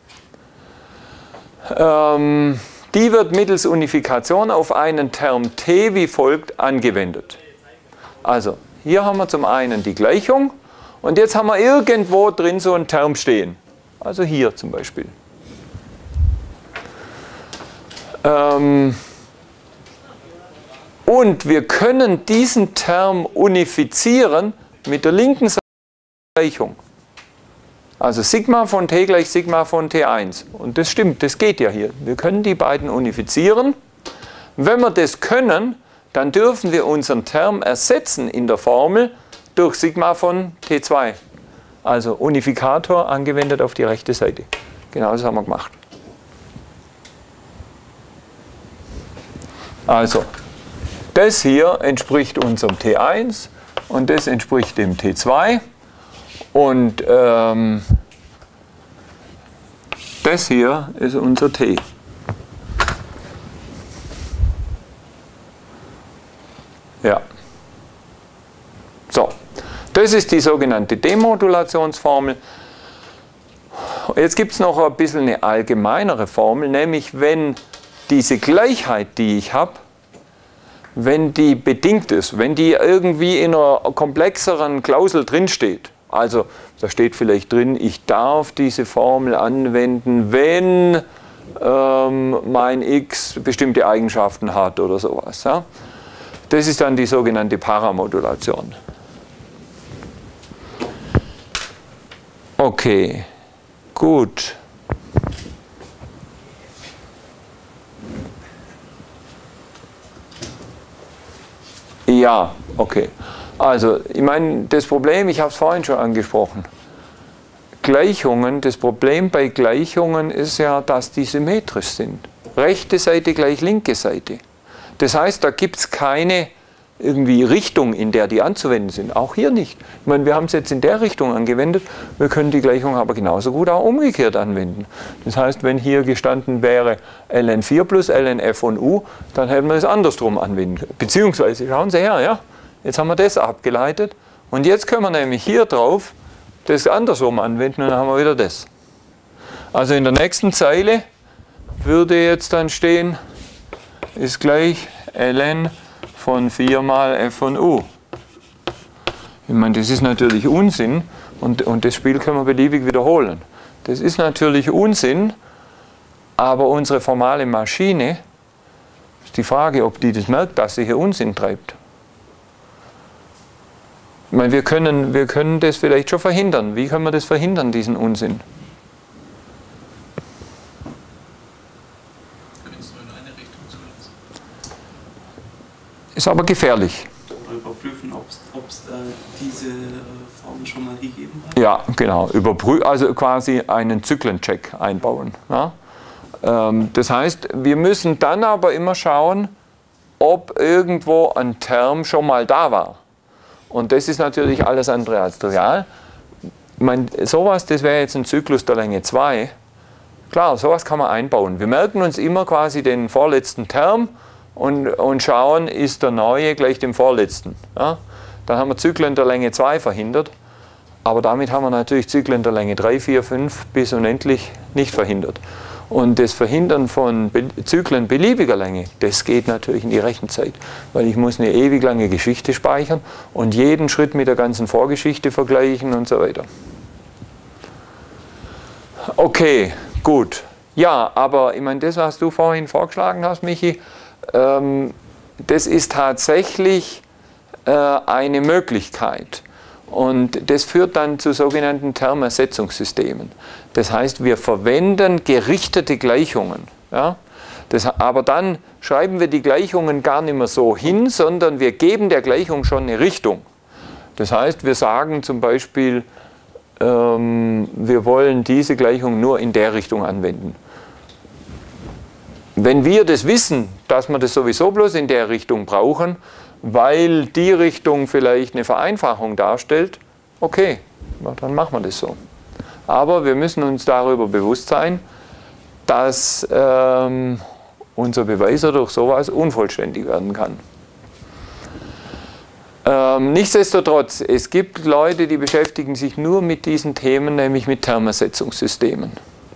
ähm, die wird mittels Unifikation auf einen Term t wie folgt angewendet. Also, hier haben wir zum einen die Gleichung und jetzt haben wir irgendwo drin so einen Term stehen. Also hier zum Beispiel. Ähm, und wir können diesen Term unifizieren mit der linken Seite der Gleichung. Also Sigma von t gleich Sigma von t eins. Und das stimmt, das geht ja hier. Wir können die beiden unifizieren. Wenn wir das können, dann dürfen wir unseren Term ersetzen in der Formel durch Sigma von t zwei. Also Unifikator angewendet auf die rechte Seite. Genau das haben wir gemacht. Also, das hier entspricht unserem t eins, und das entspricht dem T zwei und ähm, das hier ist unser T. Ja. So, das ist die sogenannte Demodulationsformel. Jetzt gibt es noch ein bisschen eine allgemeinere Formel, nämlich wenn diese Gleichheit, die ich habe, wenn die bedingt ist, wenn die irgendwie in einer komplexeren Klausel drinsteht. Also da steht vielleicht drin, ich darf diese Formel anwenden, wenn ähm, mein x bestimmte Eigenschaften hat oder sowas. Ja? Das ist dann die sogenannte Paramodulation. Okay, gut. Ja, okay. Also, ich meine, das Problem, ich habe es vorhin schon angesprochen. Gleichungen, das Problem bei Gleichungen ist ja, dass die symmetrisch sind. Rechte Seite gleich linke Seite. Das heißt, da gibt es keine irgendwie Richtung, in der die anzuwenden sind. Auch hier nicht. Ich meine, wir haben es jetzt in der Richtung angewendet, wir können die Gleichung aber genauso gut auch umgekehrt anwenden. Das heißt, wenn hier gestanden wäre ln vier plus ln f von u, dann hätten wir es andersrum anwenden können. Beziehungsweise, schauen Sie her, ja, jetzt haben wir das abgeleitet und jetzt können wir nämlich hier drauf das andersrum anwenden und dann haben wir wieder das. Also in der nächsten Zeile würde jetzt dann stehen, ist gleich ln von vier mal f von u. Ich meine, das ist natürlich Unsinn und, und das Spiel können wir beliebig wiederholen. Das ist natürlich Unsinn, aber unsere formale Maschine, ist die Frage, ob die das merkt, dass sie hier Unsinn treibt. Ich meine, wir können, wir können das vielleicht schon verhindern. Wie können wir das verhindern, diesen Unsinn? Ist aber gefährlich. Oder überprüfen, ob es äh, diese äh, Form schon mal gegeben hat? Ja, genau. Überprü also quasi einen Zyklencheck einbauen. Ja? Ähm, das heißt, wir müssen dann aber immer schauen, ob irgendwo ein Term schon mal da war. Und das ist natürlich alles andere als trivial. Ich meine, sowas, das wäre jetzt ein Zyklus der Länge zwei. Klar, sowas kann man einbauen. Wir merken uns immer quasi den vorletzten Term und, und schauen, ist der neue gleich dem vorletzten. Ja? Dann haben wir Zyklen der Länge zwei verhindert, aber damit haben wir natürlich Zyklen der Länge drei, vier, fünf bis unendlich nicht verhindert. Und das Verhindern von Be Zyklen beliebiger Länge, das geht natürlich in die Rechenzeit, weil ich muss eine ewig lange Geschichte speichern und jeden Schritt mit der ganzen Vorgeschichte vergleichen und so weiter. Okay, gut. Ja, aber ich meine, das, was du vorhin vorgeschlagen hast, Michi, ähm, das ist tatsächlich äh, eine Möglichkeit. Und das führt dann zu sogenannten Termersetzungssystemen. Das heißt, wir verwenden gerichtete Gleichungen. Ja? Das, aber dann schreiben wir die Gleichungen gar nicht mehr so hin, sondern wir geben der Gleichung schon eine Richtung. Das heißt, wir sagen zum Beispiel, ähm, wir wollen diese Gleichung nur in der Richtung anwenden. Wenn wir das wissen, dass wir das sowieso bloß in der Richtung brauchen, weil die Richtung vielleicht eine Vereinfachung darstellt, okay, dann machen wir das so. Aber wir müssen uns darüber bewusst sein, dass ähm, unser Beweis durch sowas unvollständig werden kann. Ähm, nichtsdestotrotz, es gibt Leute, die beschäftigen sich nur mit diesen Themen, nämlich mit Termersetzungssystemen.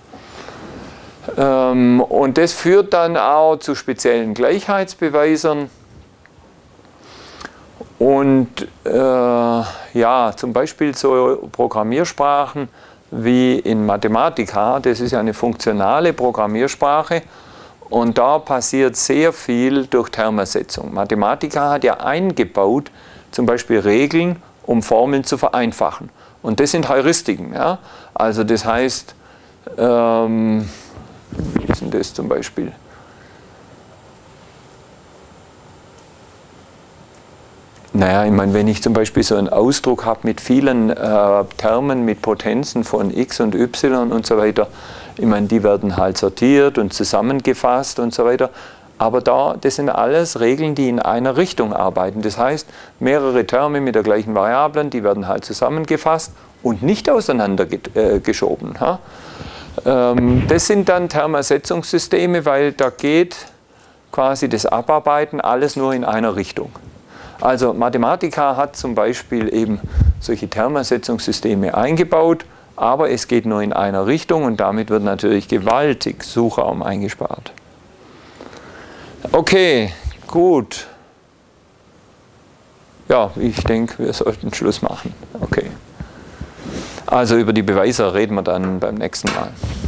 Ähm, und das führt dann auch zu speziellen Gleichheitsbeweisern. Und äh, ja, zum Beispiel so Programmiersprachen wie in Mathematica, das ist ja eine funktionale Programmiersprache und da passiert sehr viel durch Termersetzung. Mathematica hat ja eingebaut, zum Beispiel Regeln, um Formeln zu vereinfachen. Und das sind Heuristiken. Ja? Also das heißt, ähm, wie ist denn das zum Beispiel? Naja, ich meine, wenn ich zum Beispiel so einen Ausdruck habe mit vielen äh, Termen, mit Potenzen von x und y und so weiter, ich meine, die werden halt sortiert und zusammengefasst und so weiter. Aber da, das sind alles Regeln, die in einer Richtung arbeiten. Das heißt, mehrere Terme mit der gleichen Variablen, die werden halt zusammengefasst und nicht auseinander äh, geschoben. Ha? Ähm, das sind dann Termersetzungssysteme, weil da geht quasi das Abarbeiten alles nur in einer Richtung. Also Mathematica hat zum Beispiel eben solche Termersetzungssysteme eingebaut, aber es geht nur in einer Richtung und damit wird natürlich gewaltig Suchraum eingespart. Okay, gut. Ja, ich denke, wir sollten Schluss machen. Okay. Also über die Beweise reden wir dann beim nächsten Mal.